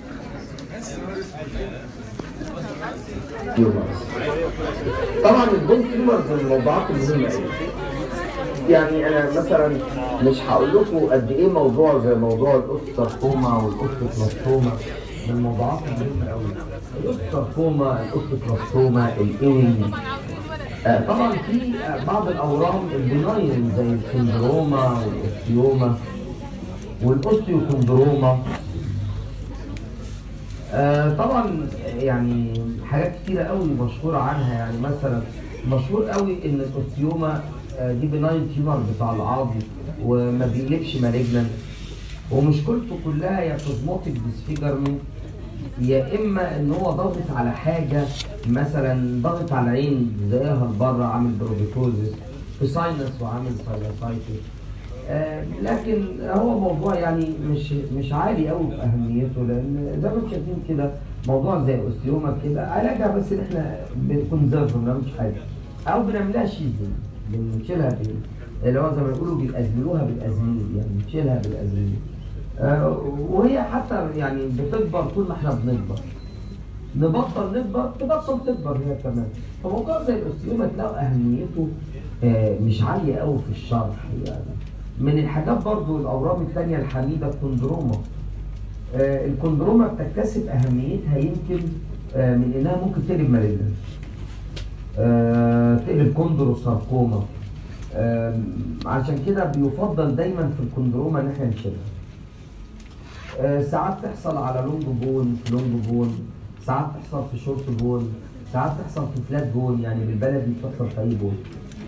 طبعا البون تيومرز من الموضوعات المهمه قوي. يعني انا مثلا مش هقول لكم قد ايه موضوع زي موضوع الاوستركوما والاوستوكلاستوما من الموضوعات المهمه قوي. الاوستركوما، الاوستوكلاستوما، الايوينج. آه طبعا في آه بعض الاورام البناين زي السندروما والاوستيوما والاوستيوكوندروما. آه طبعا يعني حاجات كتيره قوي مشهوره عنها. يعني مثلا مشهور قوي ان الاوستيوما آه دي بناين تيومر بتاع العظم وما بيقلبش مالجنان، ومشكلته كلها يا كوزموتيك ديسفيجرمنت يا اما ان هو ضاغط على حاجه، مثلا ضاغط على العين زيها لبره عامل بروبيتوزيس، في ساينس وعامل ساينسايتس. آه لكن هو موضوع يعني مش مش عالي قوي في اهميته، لان زي ما انتم شايفين كده موضوع زي الاوستيوما كده علاجها بس ان احنا بنكونزرف ما بنعملش حاجه او بنعملها شيزنج، بنشيلها بال اللي هو زي ما بيقولوا بيأزملوها بالازميل، يعني بنشيلها بالازميل. آه وهي حتى يعني بتكبر طول ما احنا بنكبر. نبطل نكبر تبطل تكبر هي كمان. فموضوع زي الاوستيوما تلاقوا اهميته آه مش عاليه قوي في الشرح. يعني من الحاجات برضو الاورام الثانيه الحميده الكوندروما. آه الكوندروما بتكتسب اهميتها يمكن آه من انها ممكن تقلب مالجنان. آه تقلب كوندروساركوما. آه عشان كده بيفضل دايما في الكوندروما ان احنا نشيلها. آه ساعات تحصل على لونج بون في لونج بون، ساعات تحصل في شورت بون، ساعات تحصل في فلات بون، يعني بالبلدي بتحصل في اي بون.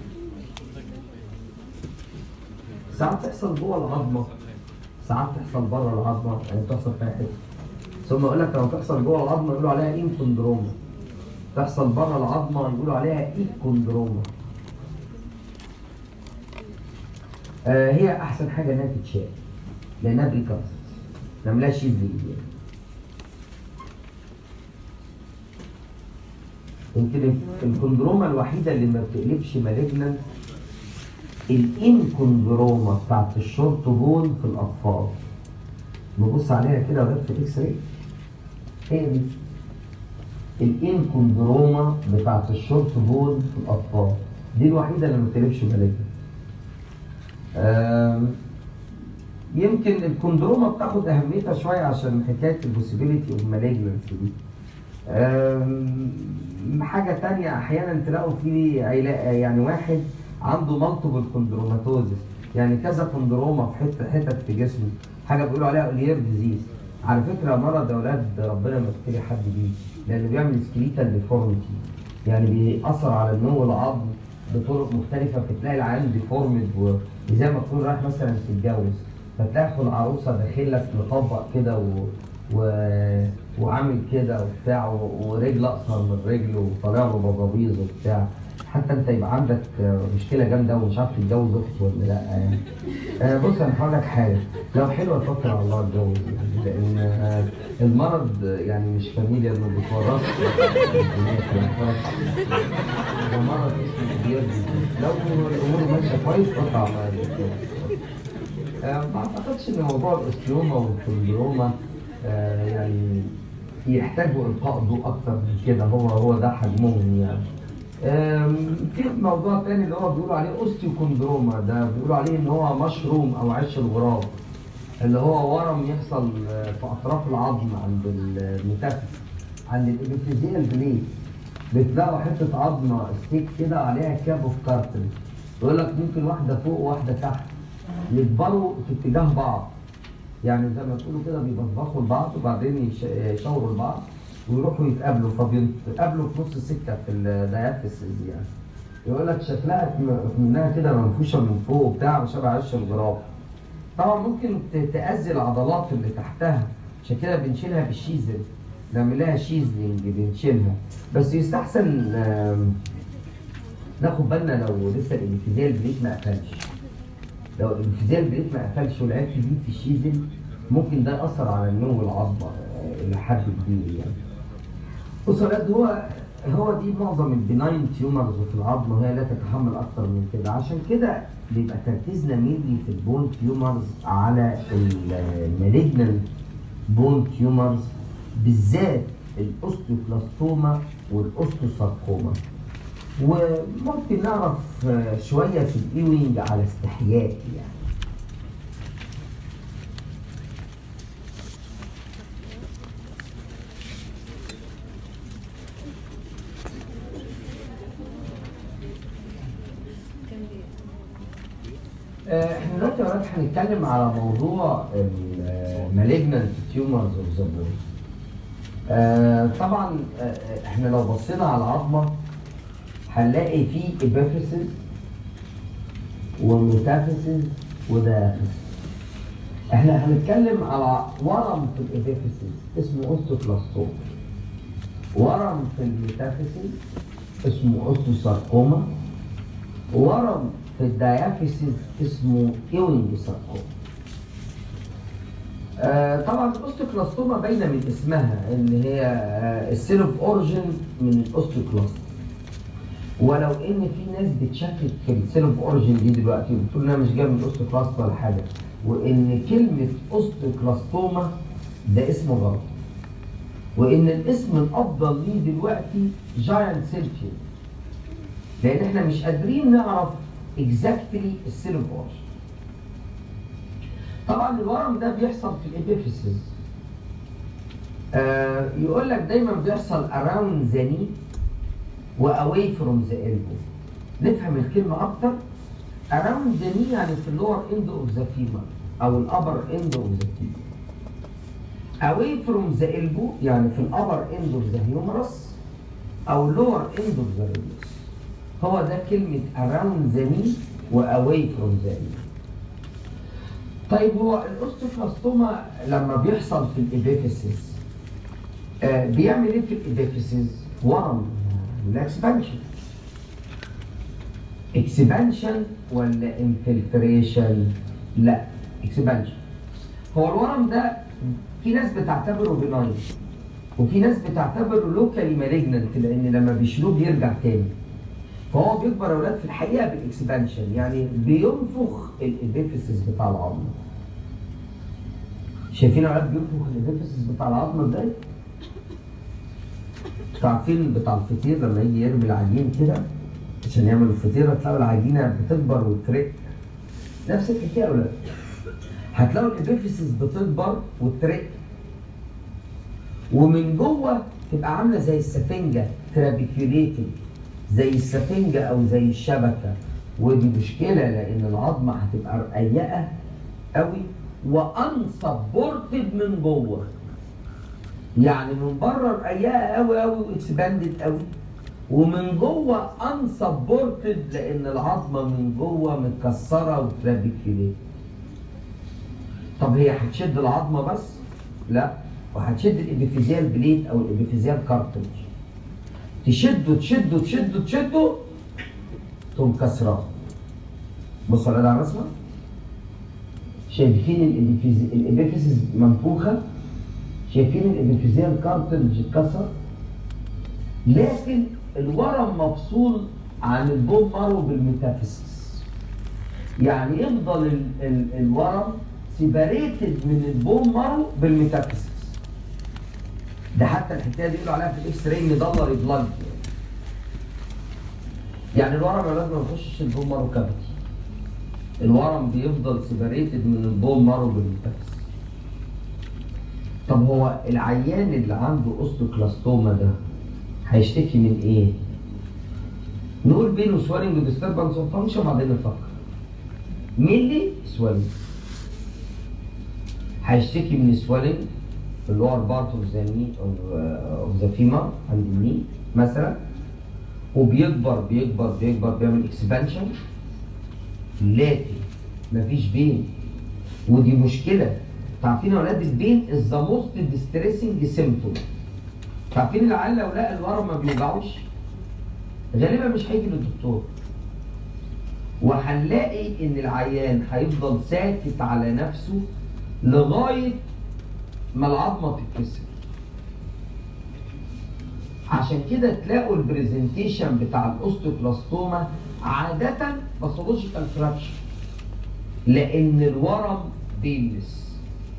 ساعات تحصل جوه العظمه، ساعات تحصل بره العظمه، يعني تحصل في حته. ثم يقول لك لو تحصل جوه العظمه يقولوا عليها انكوندروما. تحصل بره العظمه يقولوا عليها ايكوندروما. آه هي احسن حاجه انها تتشال لانها بريكانسر. ما نعملهاش شيز بايدينا. يمكن الكوندروما الوحيده اللي ما بتقلبش مالجنان الانكوندروما بتاعت الشورت بون في الاطفال. نبص عليها كده ولاد في الاكس راي. هي دي الانكوندروما بتاعت الشورت بون في الاطفال، دي الوحيده اللي ما بتقلبش مالجنان. يمكن الكوندروما بتاخد اهميتها شويه عشان حكايه البوسيبيليتي اوف مالجنانسي دي. حاجه ثانيه احيانا تلاقوا في يعني واحد عنده مالتيبل كوندروماتوزيس، يعني كذا كوندروما في حته حتت في جسمه، حاجه بيقولوا عليها اوليير ديزيز. على فكره مرض يا اولاد ربنا ما يبتلي حد بيه، لانه بيعمل سكليتال ديفورميتي، يعني بيأثر على النمو العظم بطرق مختلفه، فتلاقي العين ديفورمد وزي ما تكون رايح مثلا تتجوز، فتلاقي العروسه داخل لك مطبق كده و... و... وعامل كده وبتاع، ورجل اقصر من رجل وطالع له بضابيظ وبتاع، حتى انت يبقى عندك مشكله جامده ومش عارف تتجوز اخت ولا لا يعني. آه بص انا هقول لك حاجه، لو حلوه توكل على الله اتجوز، يعني لان آه المرض يعني مش فاميليا انه بيتورث. ده مرض اسمه بيرجي، لو الامور ماشيه كويس توكل على الله. آه ما اعتقدش ان موضوع الاوستيوما والكوندروما آه يعني يحتاجوا القاء ضوء اكتر من كده، هو هو ده حجمهم يعني. في موضوع تاني اللي هو بيقولوا عليه اوستيوكوندروما، ده بيقولوا عليه ان هو مشروم او عش الغراب، اللي هو ورم يحصل في اطراف العظم عند الميتافيز، عند الابيفيزيال بليد. بتلاقوا حته عظمه ستيك كده عليها كاب اوف كارتل، يقول لك ممكن واحده فوق وواحده تحت يكبروا في اتجاه بعض، يعني زي ما تقولوا كده بيبصبصوا لبعض وبعدين يشاوروا لبعض ويروحوا يتقابلوا، فبيتقابلوا في نص السكه في الديافيسز يعني. يقول لك شكلها منها كده منفوشه من فوق وبتاع وشبه عش الغراب. طبعا ممكن تأذي العضلات اللي تحتها، عشان كده بنشيلها بالشيزل، نعمل لها شيزلينج بنشيلها، بس يستحسن ناخد بالنا لو لسه الانفيزيال بليت ما قفلش. لو الانفيزيال بليت ما قفلش ولعبت بيه في الشيزل ممكن ده يأثر على النمو العظمة إلى حد كبير يعني. بص يا ولاد، هو هو دي معظم البناين تيومرز في العظم وهي لا تتحمل أكتر من كده، عشان كده بيبقى تركيزنا مينلي في البون تيومرز على المالجنال بون تيومرز، بالذات الاوستيوكلاستوما والاوستوساركوما. وممكن نعرف شويه في الايوينج على استحياء يعني. احنا دلوقتي يا ولاد هنتكلم على موضوع المالجنانت تيومرز اوف ذا بون. طبعا آه احنا لو بصينا على العظمه هنلاقي فيه ابيفيسز وميتافيسز وديافيسز. احنا هنتكلم على ورم في الابيفيسز اسمه اوستوكلاستوما، ورم في الميتافيسز اسمه اوستوساركوما، ورم في الديافيسز اسمه ايوينج ساركوما. آه طبعا الاوستوكلاستوما باينه من اسمها ان هي آه السيل اوف اوريجين من الاوستوكلاست، ولو ان في ناس بتشكك في السيل اوف اوريجين دي دلوقتي وبتقول انها مش جايه من الاوستوكلاست ولا حاجه، وان كلمه اوستوكلاستوما ده اسم غلط، وان الاسم الافضل ليه دلوقتي جاينت سيل تيومر، لان احنا مش قادرين نعرف اكزاكتلي السيل اوف اوريجين. طبعا الورم ده بيحصل في الابيفيسز. آه يقول لك دايما بيحصل around the knee و away from the elbow. نفهم الكلمه اكتر. around the knee يعني في اللور end of the femur او الابر end of the femur. away from the elbow يعني في الابر end of the humerus او lower end of the radius. هو ده كلمه around the knee و away from the elbow. طيب هو الاوستوكلاستوما لما بيحصل في الابيفيسز آه بيعمل ايه في الابيفيسز؟ ورم الاكسبانشن. اكسبانشن ولا انفلتريشن؟ لا اكسبانشن. هو الورم ده في ناس بتعتبره بناين وفي ناس بتعتبره لوكالي مالجننت، لان لما بيشيلوه بيرجع تاني. فهو بيكبر يا اولاد في الحقيقه بالاكسبانشن، يعني بينفخ الابيفيسز بتاع العظمه. شايفين يا اولاد بينفخ الابيفيسز بتاع العظمه ازاي؟ عارفين بتاع الفطير لما يجي يرمي العجين كده عشان يعمل الفطيره تلاقوا العجينه بتكبر وترق. نفس الحكايه يا اولاد. هتلاقوا الابيفيسز بتكبر وترق ومن جوه تبقى عامله زي السفنجه ترابيكيوليتد، زي السفنجة أو زي الشبكة، ودي مشكلة لأن العظمة هتبقى رقيقة قوي وأنسبورتد من جوه. يعني من بره رقيقة قوي قوي واكسباندد قوي، ومن جوه أنسبورتد لأن العظمة من جوه متكسرة وترابيكيوليتد. طب هي هتشد العظمة بس؟ لا، وهتشد الإبيفيزيال بليت أو الإبيفيزيال كارتج. تشده تشده تشده تشده تقوم كسراه. بصوا على الرسمه، شايفين الابيفيسز منفوخه، شايفين الابيفيزيال كارتلج اتكسر، لكن الورم مفصول عن البون مارو بالميتافيسز. يعني يفضل ال ال الورم سيباريتد من البون مارو بالميتافيسز. ده حتى الحكايه دي يقولوا عليها في الاكس راي مدلر بلاد. يعني الورم يا ولاد ما بيخشش البون مارو كافيتي. الورم بيفضل سيباريتد من البون مارو بالميتافيسز. طب هو العيان اللي عنده اوستوكلاستوما ده هيشتكي من ايه؟ نقول بينه سوالنج وديستربنس اوف فانكشن وبعدين نفكر. مينلي سوالنج. هيشتكي من سوالنج في اللور بارت اوف ذا ني اوف ذا فيمر عند الني مثلا، وبيكبر بيكبر بيكبر بيعمل اكسبانشن، لكن مفيش بين، ودي مشكله. عارفين يا ولاد البين از ذا موست ديستريسنج سيمبتوم. عارفين العيال لو لقى الورم ما بيوجعوش غالبا مش هيجي للدكتور، وهنلاقي ان العيان هيفضل ساكت على نفسه لغايه ما العظمه تتكسر. عشان كده تلاقوا البرزنتيشن بتاع الاوستوكلاستوما عاده باثولوجيكال فراكشر، لان الورم بيلس.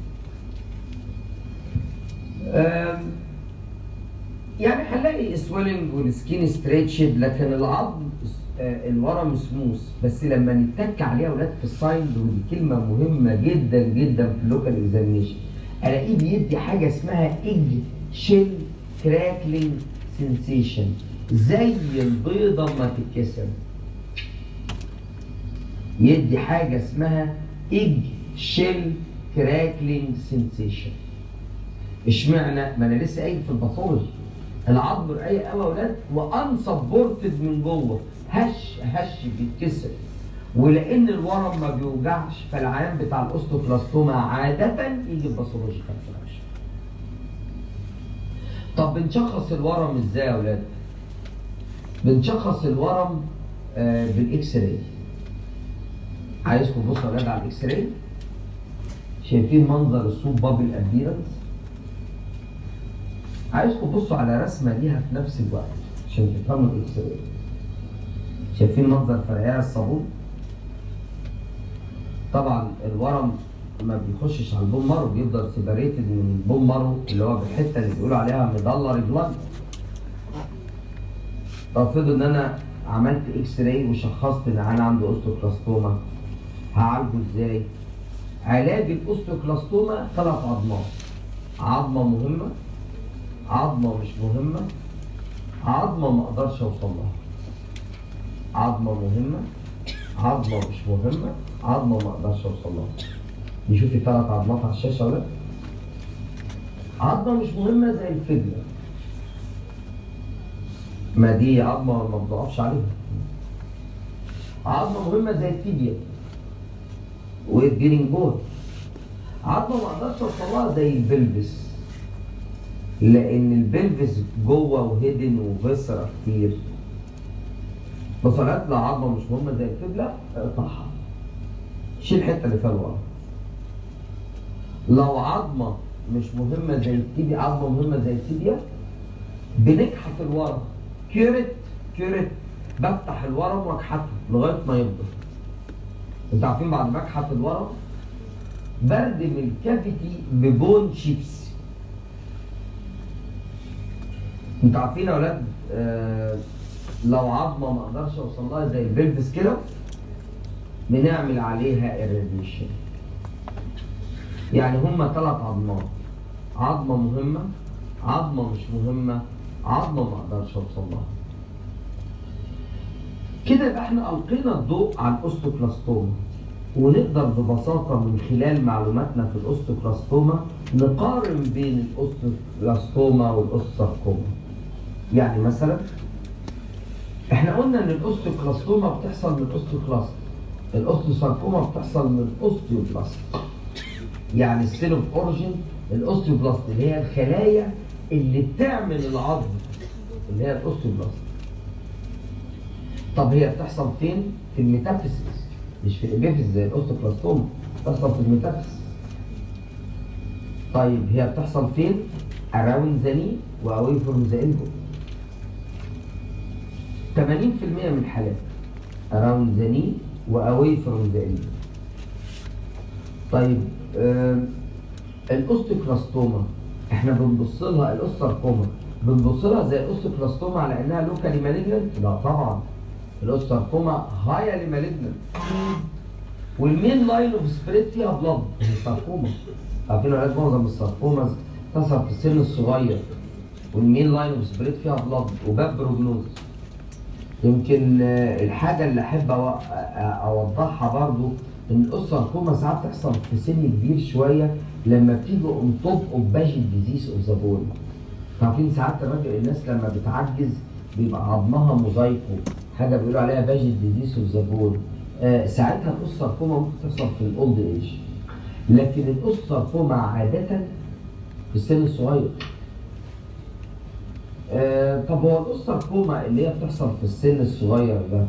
يعني هنلاقي سويلنج والسكين ستريتشد، لكن العظم الورم سموث. بس لما نتك عليه يا اولاد في السايند، ودي كلمه مهمه جدا جدا في اللوكال اكزامينيشن، الاقيه بيدي حاجه اسمها ايج شيل كراكلينج سنسيشن، زي البيضه ما تتكسر. يدي حاجه اسمها ايج شيل كراكلينج سنسيشن. اشمعنى؟ ما انا لسه قايل في الباثولوجي العظم رقيق قوي يا اولاد وانسبورتد من جوه، هش هش بيتكسر. ولان الورم ما بيوجعش فالعيان بتاع الاوستوكلاستوما عاده يجي بباثولوجيكال فراكشر. طب بنشخص الورم ازاي يا اولاد؟ بنشخص الورم آه بالاكس راي. عايزكم تبصوا يا اولاد على الاكس راي. شايفين منظر السوب بابل ابيرنس؟ عايزكم تبصوا على رسمه ليها في نفس الوقت عشان تفهموا الاكس راي. شايفين منظر فرقعه الصابون؟ طبعا الورم ما بيخشش على البون مارو، بيفضل سيباريتد من البون مارو اللي هو بالحته اللي بيقولوا عليها مدلر بلاد. طب افرضوا ان انا عملت اكس راي وشخصت ان انا عندي اوستوكلاستوما، هعالجه ازاي؟ علاج الاوستوكلاستوما ثلاث عظمات. عظمه مهمه، عظمه مش مهمه، عظمه ما اقدرش اوصل لها. عظمه مهمه، عظمه مش مهمه، عظمه ما اقدرش اوصل لها. نشوف الثلاث عظمات على الشاشه ولا؟ عظمه مش مهمه زي الفيبلا، ما دي عظمه ما بنقفش عليها. عظمه مهمه زي التيبيا والجيرنج بون. عظمه ما اقدرش اوصل لها زي البلفس، لان البلفس جوه وهيدن وفيسرا كتير. بصلات لعظمه مش مهمه زي الفبله اقطعها، شيل الحته اللي فيها الورم. لو عظمه مش مهمه زي التيبيا، عظمه مهمه زي التيبيا، بنكحت الورم. كيرت كيرت بفتح الورم واكحته لغايه ما يفضل. انتوا عارفين بعد ما اكحت الورم بردم الكافيتي ببون شيبس. انتوا عارفين يا اولاد آه لو عظمه ما اقدرش اوصل لها زي البلفس كده بنعمل عليها irradiation. يعني هما ثلاث عظمات، عظمه مهمه، عظمه مش مهمه، عظمه ما اقدرش اوصل لها. كده يبقى احنا القينا الضوء على الاوستوكلاستوما، ونقدر ببساطه من خلال معلوماتنا في الاوستوكلاستوما نقارن بين الاوستوكلاستوما والاوستوساركوما. يعني مثلا احنا قلنا ان الاوستوكلاستوما بتحصل من الاوستوكلاست، الاوستوساركوما بتحصل من الاوستيوبلاست. يعني السيل اوف اوريجين الاوستيوبلاست اللي هي الخلايا اللي بتعمل العظم اللي هي الاوستيوبلاست. طب هي بتحصل فين؟ في الميتافيسيس، مش في الابيفيس زي الاوستوكلاستوما، بتحصل في الميتافيسيس. طيب هي بتحصل فين؟ around the knee واواي فروم ذا elbow. ثمانين بالمئة من الحالات around the knee واواي فروم ذا elbow. طيب آه الاوستوكلاستوما احنا بنبص لها، الاوستاركوما بنبص لها زي الاوستوكلاستوما على انها لوكالي مالجنت؟ لا طبعا، الاوستاركوما هايلي مالجنت. والمين لاين اوف سبريد فيها بلاد، الساركوما. عارفين اولاد معظم الساركوماز تظهر في السن الصغير، والمين لاين اوف سبريد فيها بلاد وباب بروجنوز. يمكن الحاجه اللي احب اوضحها برضو ان الاوستاركوما ساعات تحصل في سن كبير شويه لما بتيجي اون توب اوف باجي ديزيز اوف ذا بون. عارفين ساعات تراجع الناس لما بتعجز بيبقى عظمها موزايكو، حاجه بيقولوا عليها باجي ديزيز اوف ذا بون. آه ساعتها الاوستاركوما ممكن تحصل في الاولد ايج، لكن الاوستاركوما عاده في السن الصغير. آه طب هو الاوستركوما اللي هي بتحصل في السن الصغير ده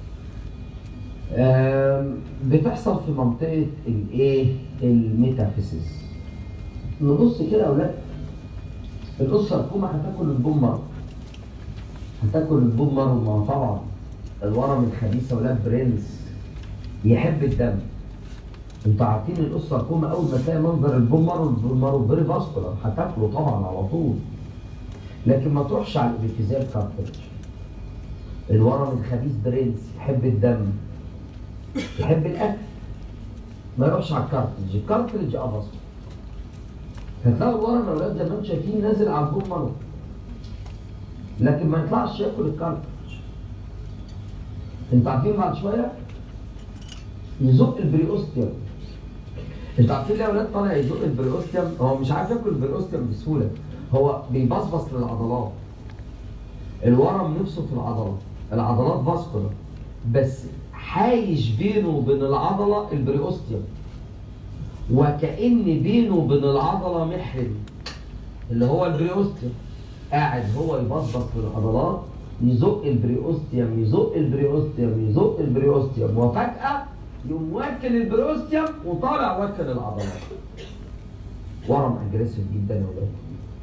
آه بتحصل في منطقه الايه؟ الميتافيسيس. نبص كده يا اولاد، الاوستركوما هتاكل البون مارو، هتاكل البون مارو. ما طبعا الورم الخبيث يا اولاد برنس يحب الدم. انتوا عارفين الاوستركوما اول ما تلاقي منظر البون مارو، البون مارو فيري فاسكولار هتاكله طبعا على طول. لكن ما تروحش على الابيفيزيال كارتريج. الورم الخبيث برنس يحب الدم، يحب الاكل، ما يروحش على الكارتريج. الكارتريج اه فاسكولار. هتلاقوا الورم يا اولاد زي ما انتم شايفين نازل على البون مارو، لكن ما يطلعش ياكل الكارتريج. انتوا عارفين بعد شويه يزق البريوستيوم. انتوا عارفين ليه يا اولاد طالع يزق البريوستيوم؟ هو مش عارف ياكل البريوستيوم بسهوله، هو بيبصبص للعضلات. الورم نفسه في العضله، العضلات فاسكولار، بس حايش بينه وبين العضله البريوستيوم، وكأن بينه وبين العضله محرم اللي هو البريوستيوم. قاعد هو يبصبص للعضلات، يزق البريوستيوم يزق البريوستيوم يزق البريوستيوم، وفجأة يقوم واكل البريوستيوم وطالع واكل العضلات. ورم اجريسيف جدا يا ولاد.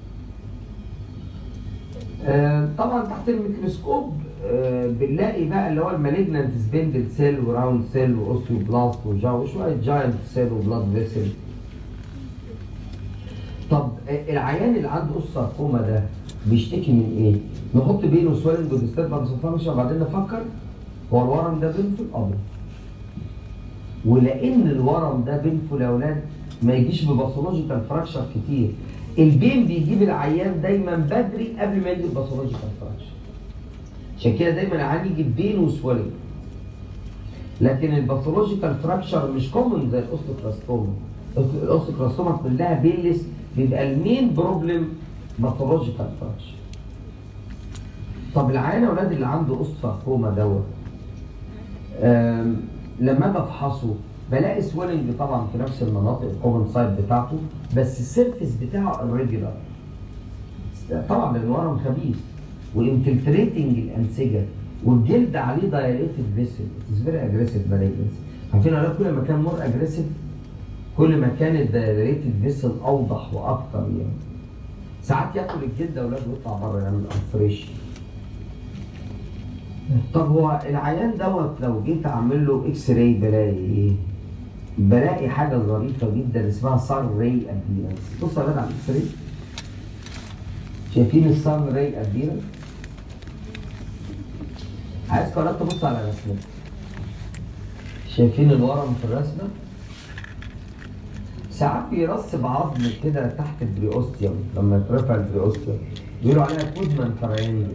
آه طبعا تحت الميكروسكوب آه بنلاقي بقى اللي هو المالجنانت سبندل سيل وراوند سيل واوستيوبلاست وشويه جاينت سيل وبلاد فيسل. طب آه العيان اللي عنده اوستركوما ده بيشتكي من ايه؟ نحط بينه سويلنج وديستربنس فانكشن وبعدين نفكر هو الورم ده بينفول ابيض. ولان الورم ده بينفول يا اولاد ما يجيش بباثولوجيكال فراكشر كتير. البين بيجيب العيان دايما بدري قبل ما يجي الباثولوجيكال فراكشر. عشان كده دايما العيان يجي بين وسويلنج. لكن الباثولوجيكال فراكشر مش كومن زي الاوستوكلاستوما. الاوستوكلاستوما كلها بيلس، بيبقى المين بروبلم باثولوجيكال فراكشر. طب العيان يا اولاد اللي عنده اوستركوما دوت لما اجي افحصه بلاقي سويلنج طبعا في نفس المناطق الكومن سايت بتاعته، بس السيرفيس بتاعه الريجولار طبعا لان ورم خبيث وانفلتريتنج الانسجه، والجلد عليه دايليتد فيسل. اتس فيري اجريسيف مالجنسي. عارفين انا كل ما كان مور اجريسيف كل ما كان الدايليتد فيسل اوضح واكتر. يعني ساعات ياكل الجلد يا اولاد ويطلع بره يعمل انفريشن. طب هو العيان دوت لو جيت اعمل له اكس راي بلاقي ايه؟ بلاقي حاجه ظريفه جدا اسمها سان راي ابيرنس. بصوا يا ولاد على الاكس راي، شايفين السان راي ابيرنس؟ عايزكم يا ولاد تبصوا على الرسمه. شايفين الورم في الرسمه؟ ساعات بيرسب عظم كده تحت البريوستيوم، لما يترفع البريوستيوم بيقولوا عليها كودمان تريانجل.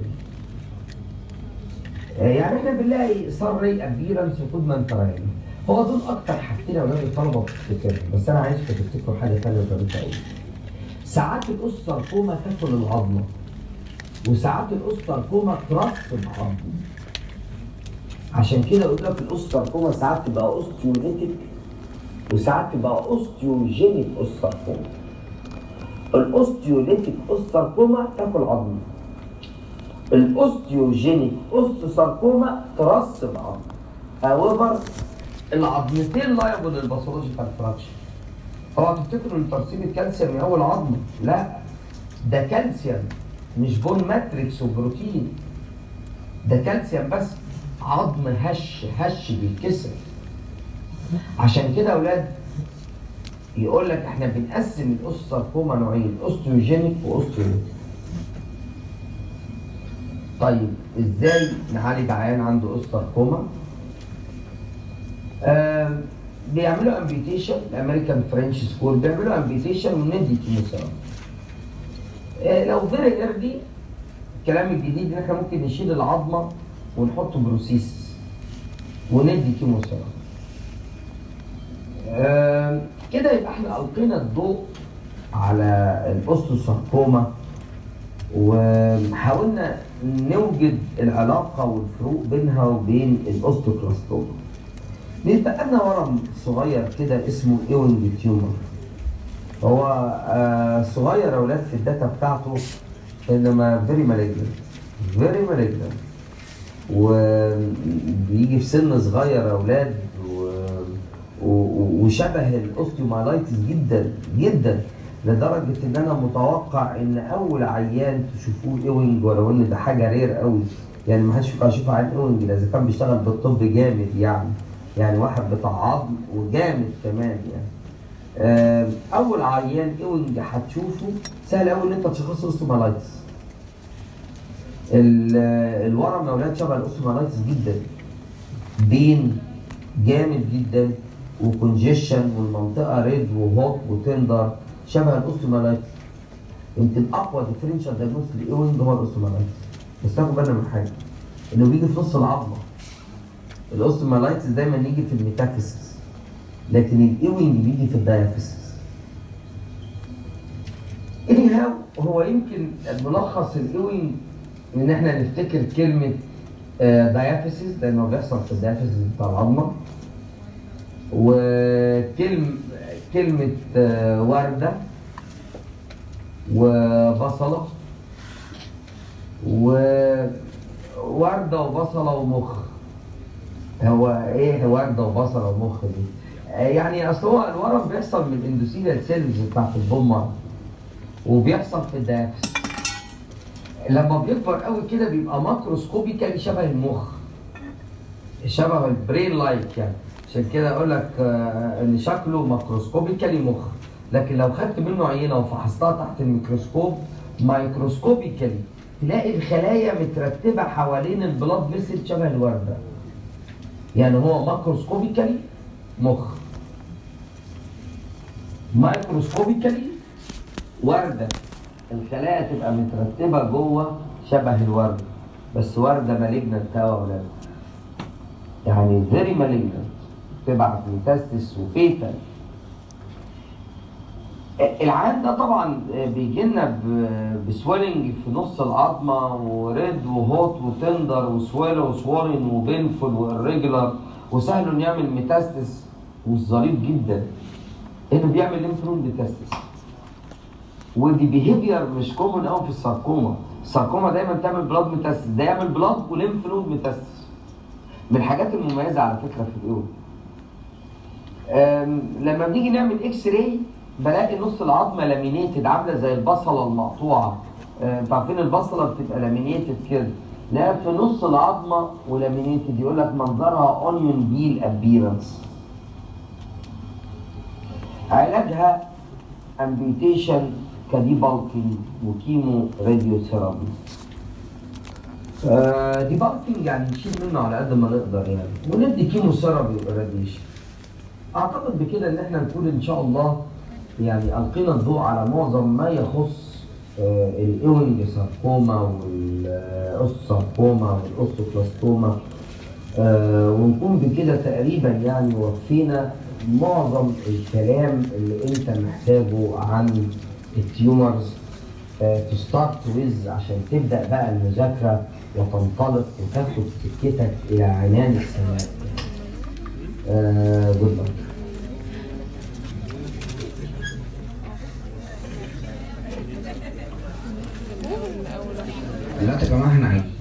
يعني احنا بنلاقي صار ري ابيرنس وكودمان تريانجل. هو دول اكتر حاجتين يا اولاد الطلبه بتفتكرهم، بس انا عايزكم تفتكروا حاجه ثانيه ظريفه قوي. ساعات الاوستركوما تاكل العظمه، وساعات الاوستركوما ترسب عظمه. عشان كده يقول لك الاوستركوما ساعات تبقى اوستيوليتيك وساعات تبقى اوستيوجينيك اوستركوما. الاوستيوليتيك اوستركوما تاكل عظمه. الاوستيوجينيك اوستوساركوما ترسب عظم. هاويفر العظمتين لايبل للباثولوجيكال فراكشر. اوعوا تفتكروا ان ترسيب الكالسيوم يقوي العظمه، لا ده كالسيوم مش بون ماتريكس وبروتين، ده كالسيوم بس. عظم هش هش بيتكسر. عشان كده يا اولاد يقول لك احنا بنقسم الاوستوساركوما نوعين، اوستيوجينيك واوستيوليتيك. طيب ازاي نعالج عيان عنده اوستركوما؟ آه بيعملوا امبيوتيشن، الامريكان فرنش سكول بيعملوا امبيوتيشن وندي كيموثيرابي. آه لو فيري ايرلي الكلام الجديد ان احنا ممكن نشيل العظمه ونحط بروسيس وندي كيموثيرابي. آه كده يبقى احنا القينا الضوء على الاوستوساركوما وحاولنا نوجد العلاقه والفروق بينها وبين الاوستوكلاستوما. بيبقى لنا ورم صغير كده اسمه ايوينج تيومر. هو آه صغير يا اولاد في الداتا بتاعته انما فيري مالجنت فيري مالجنت وبيجي في سن صغير اولاد و... و... وشبه الاوستيومايلايتس جدا جدا، لدرجه ان انا متوقع ان اول عيان تشوفوه ايوينج، ولو ان ده حاجه رير قوي يعني ما حدش يبقى يشوف عيان ايوينج الا اذا كان بيشتغل بالطب جامد يعني يعني واحد بتاع عظم وجامد كمان يعني. اول عيان ايوينج هتشوفه سهل قوي ان انت تشخصه اوستيومايلايتس. الورم يا اولاد شبه الاوستيومايلايتس جدا، بين جامد جدا وكونجيشن والمنطقه ريد وهوت وتندر شبه الاوستيومايلايتس. يمكن اقوى ديفرنشال دايجنوز للايوينج هو الاوستيومايلايتس، بس تاخدوا بالنا من حاجه انه بيجي في نص العظمه. الاوستيومايلايتس دايما يجي في الميتافيسيس، لكن الايوينج بيجي في الدايافيسيس. anyhow هو يمكن ملخص الايوينج ان احنا نفتكر كلمه دايافيسيس لانه بيحصل في الدايافيسيس بتاع العظمه، وكلمه كلمه ورده وبصله وورده وبصله ومخ. هو ايه ورده وبصله ومخ دي؟ يعني اصل هو الورم بيحصل من الاندوثيليال سيلز بتاعت البومه وبيحصل في الدايافيسيس. لما بيكبر قوي كده بيبقى ماكروسكوبيكالي شبه المخ، شبه البرين لايك يعني، عشان كده اقول لك ان شكله ماكروسكوبيكالي مخ، لكن لو خدت منه عينه وفحصتها تحت الميكروسكوب مايكروسكوبيكالي تلاقي الخلايا مترتبه حوالين البلاد فيسل شبه الورده. يعني هو ماكروسكوبيكالي مخ، مايكروسكوبيكالي ورده، الخلايا تبقى مترتبه جوه شبه الورده، بس ورده مالجنت يا اولاد، يعني فيري مالجنت، تبعت ميتاستس وفيتال. العيان ده طبعا بيجي لنا بسويلنج في نص العظمه وريد وهوت وتندر وسويل وسوارن وبينفول والريجولار، وسهل انه يعمل ميتاستس، والظريف جدا انه بيعمل ليمفنود ميتاستس. ودي بيهيفير مش كومن قوي في الساركوما، الساركوما دايما تعمل بلاد ميتاستس، ده يعمل بلاد وليمف نود ميتاستس. من الحاجات المميزه على فكره في الايوينج. لما بنيجي نعمل اكس راي بلاقي نص العظمه لامينيتد عامله زي البصله المقطوعه. انتوا عارفين البصله بتبقى لامينيتد كده، لا في نص العظمه ولامينيتد، يقول لك منظرها اونيون بيل ابيرنس. علاجها امبيوتيشن كدي بالكينج وكيمو راديو ثيرابي. آه دي بالكينج يعني نشيل منه على قد ما نقدر يعني، وندي كيمو ثيرابي وراديشن. اعتقد بكده ان احنا نكون ان شاء الله يعني القينا الضوء على معظم ما يخص آه الايوينج ساركوما والاوستوساركوما والاوستوكلاستوما، آه ونكون بكده تقريبا يعني وفينا معظم الكلام اللي انت محتاجه عن التيومرز تو ستارت ويز، عشان تبدا بقى المذاكره وتنطلق وتاخد سكتك الى عنان السماء. جود لك. دلوقتي يا جماعه احنا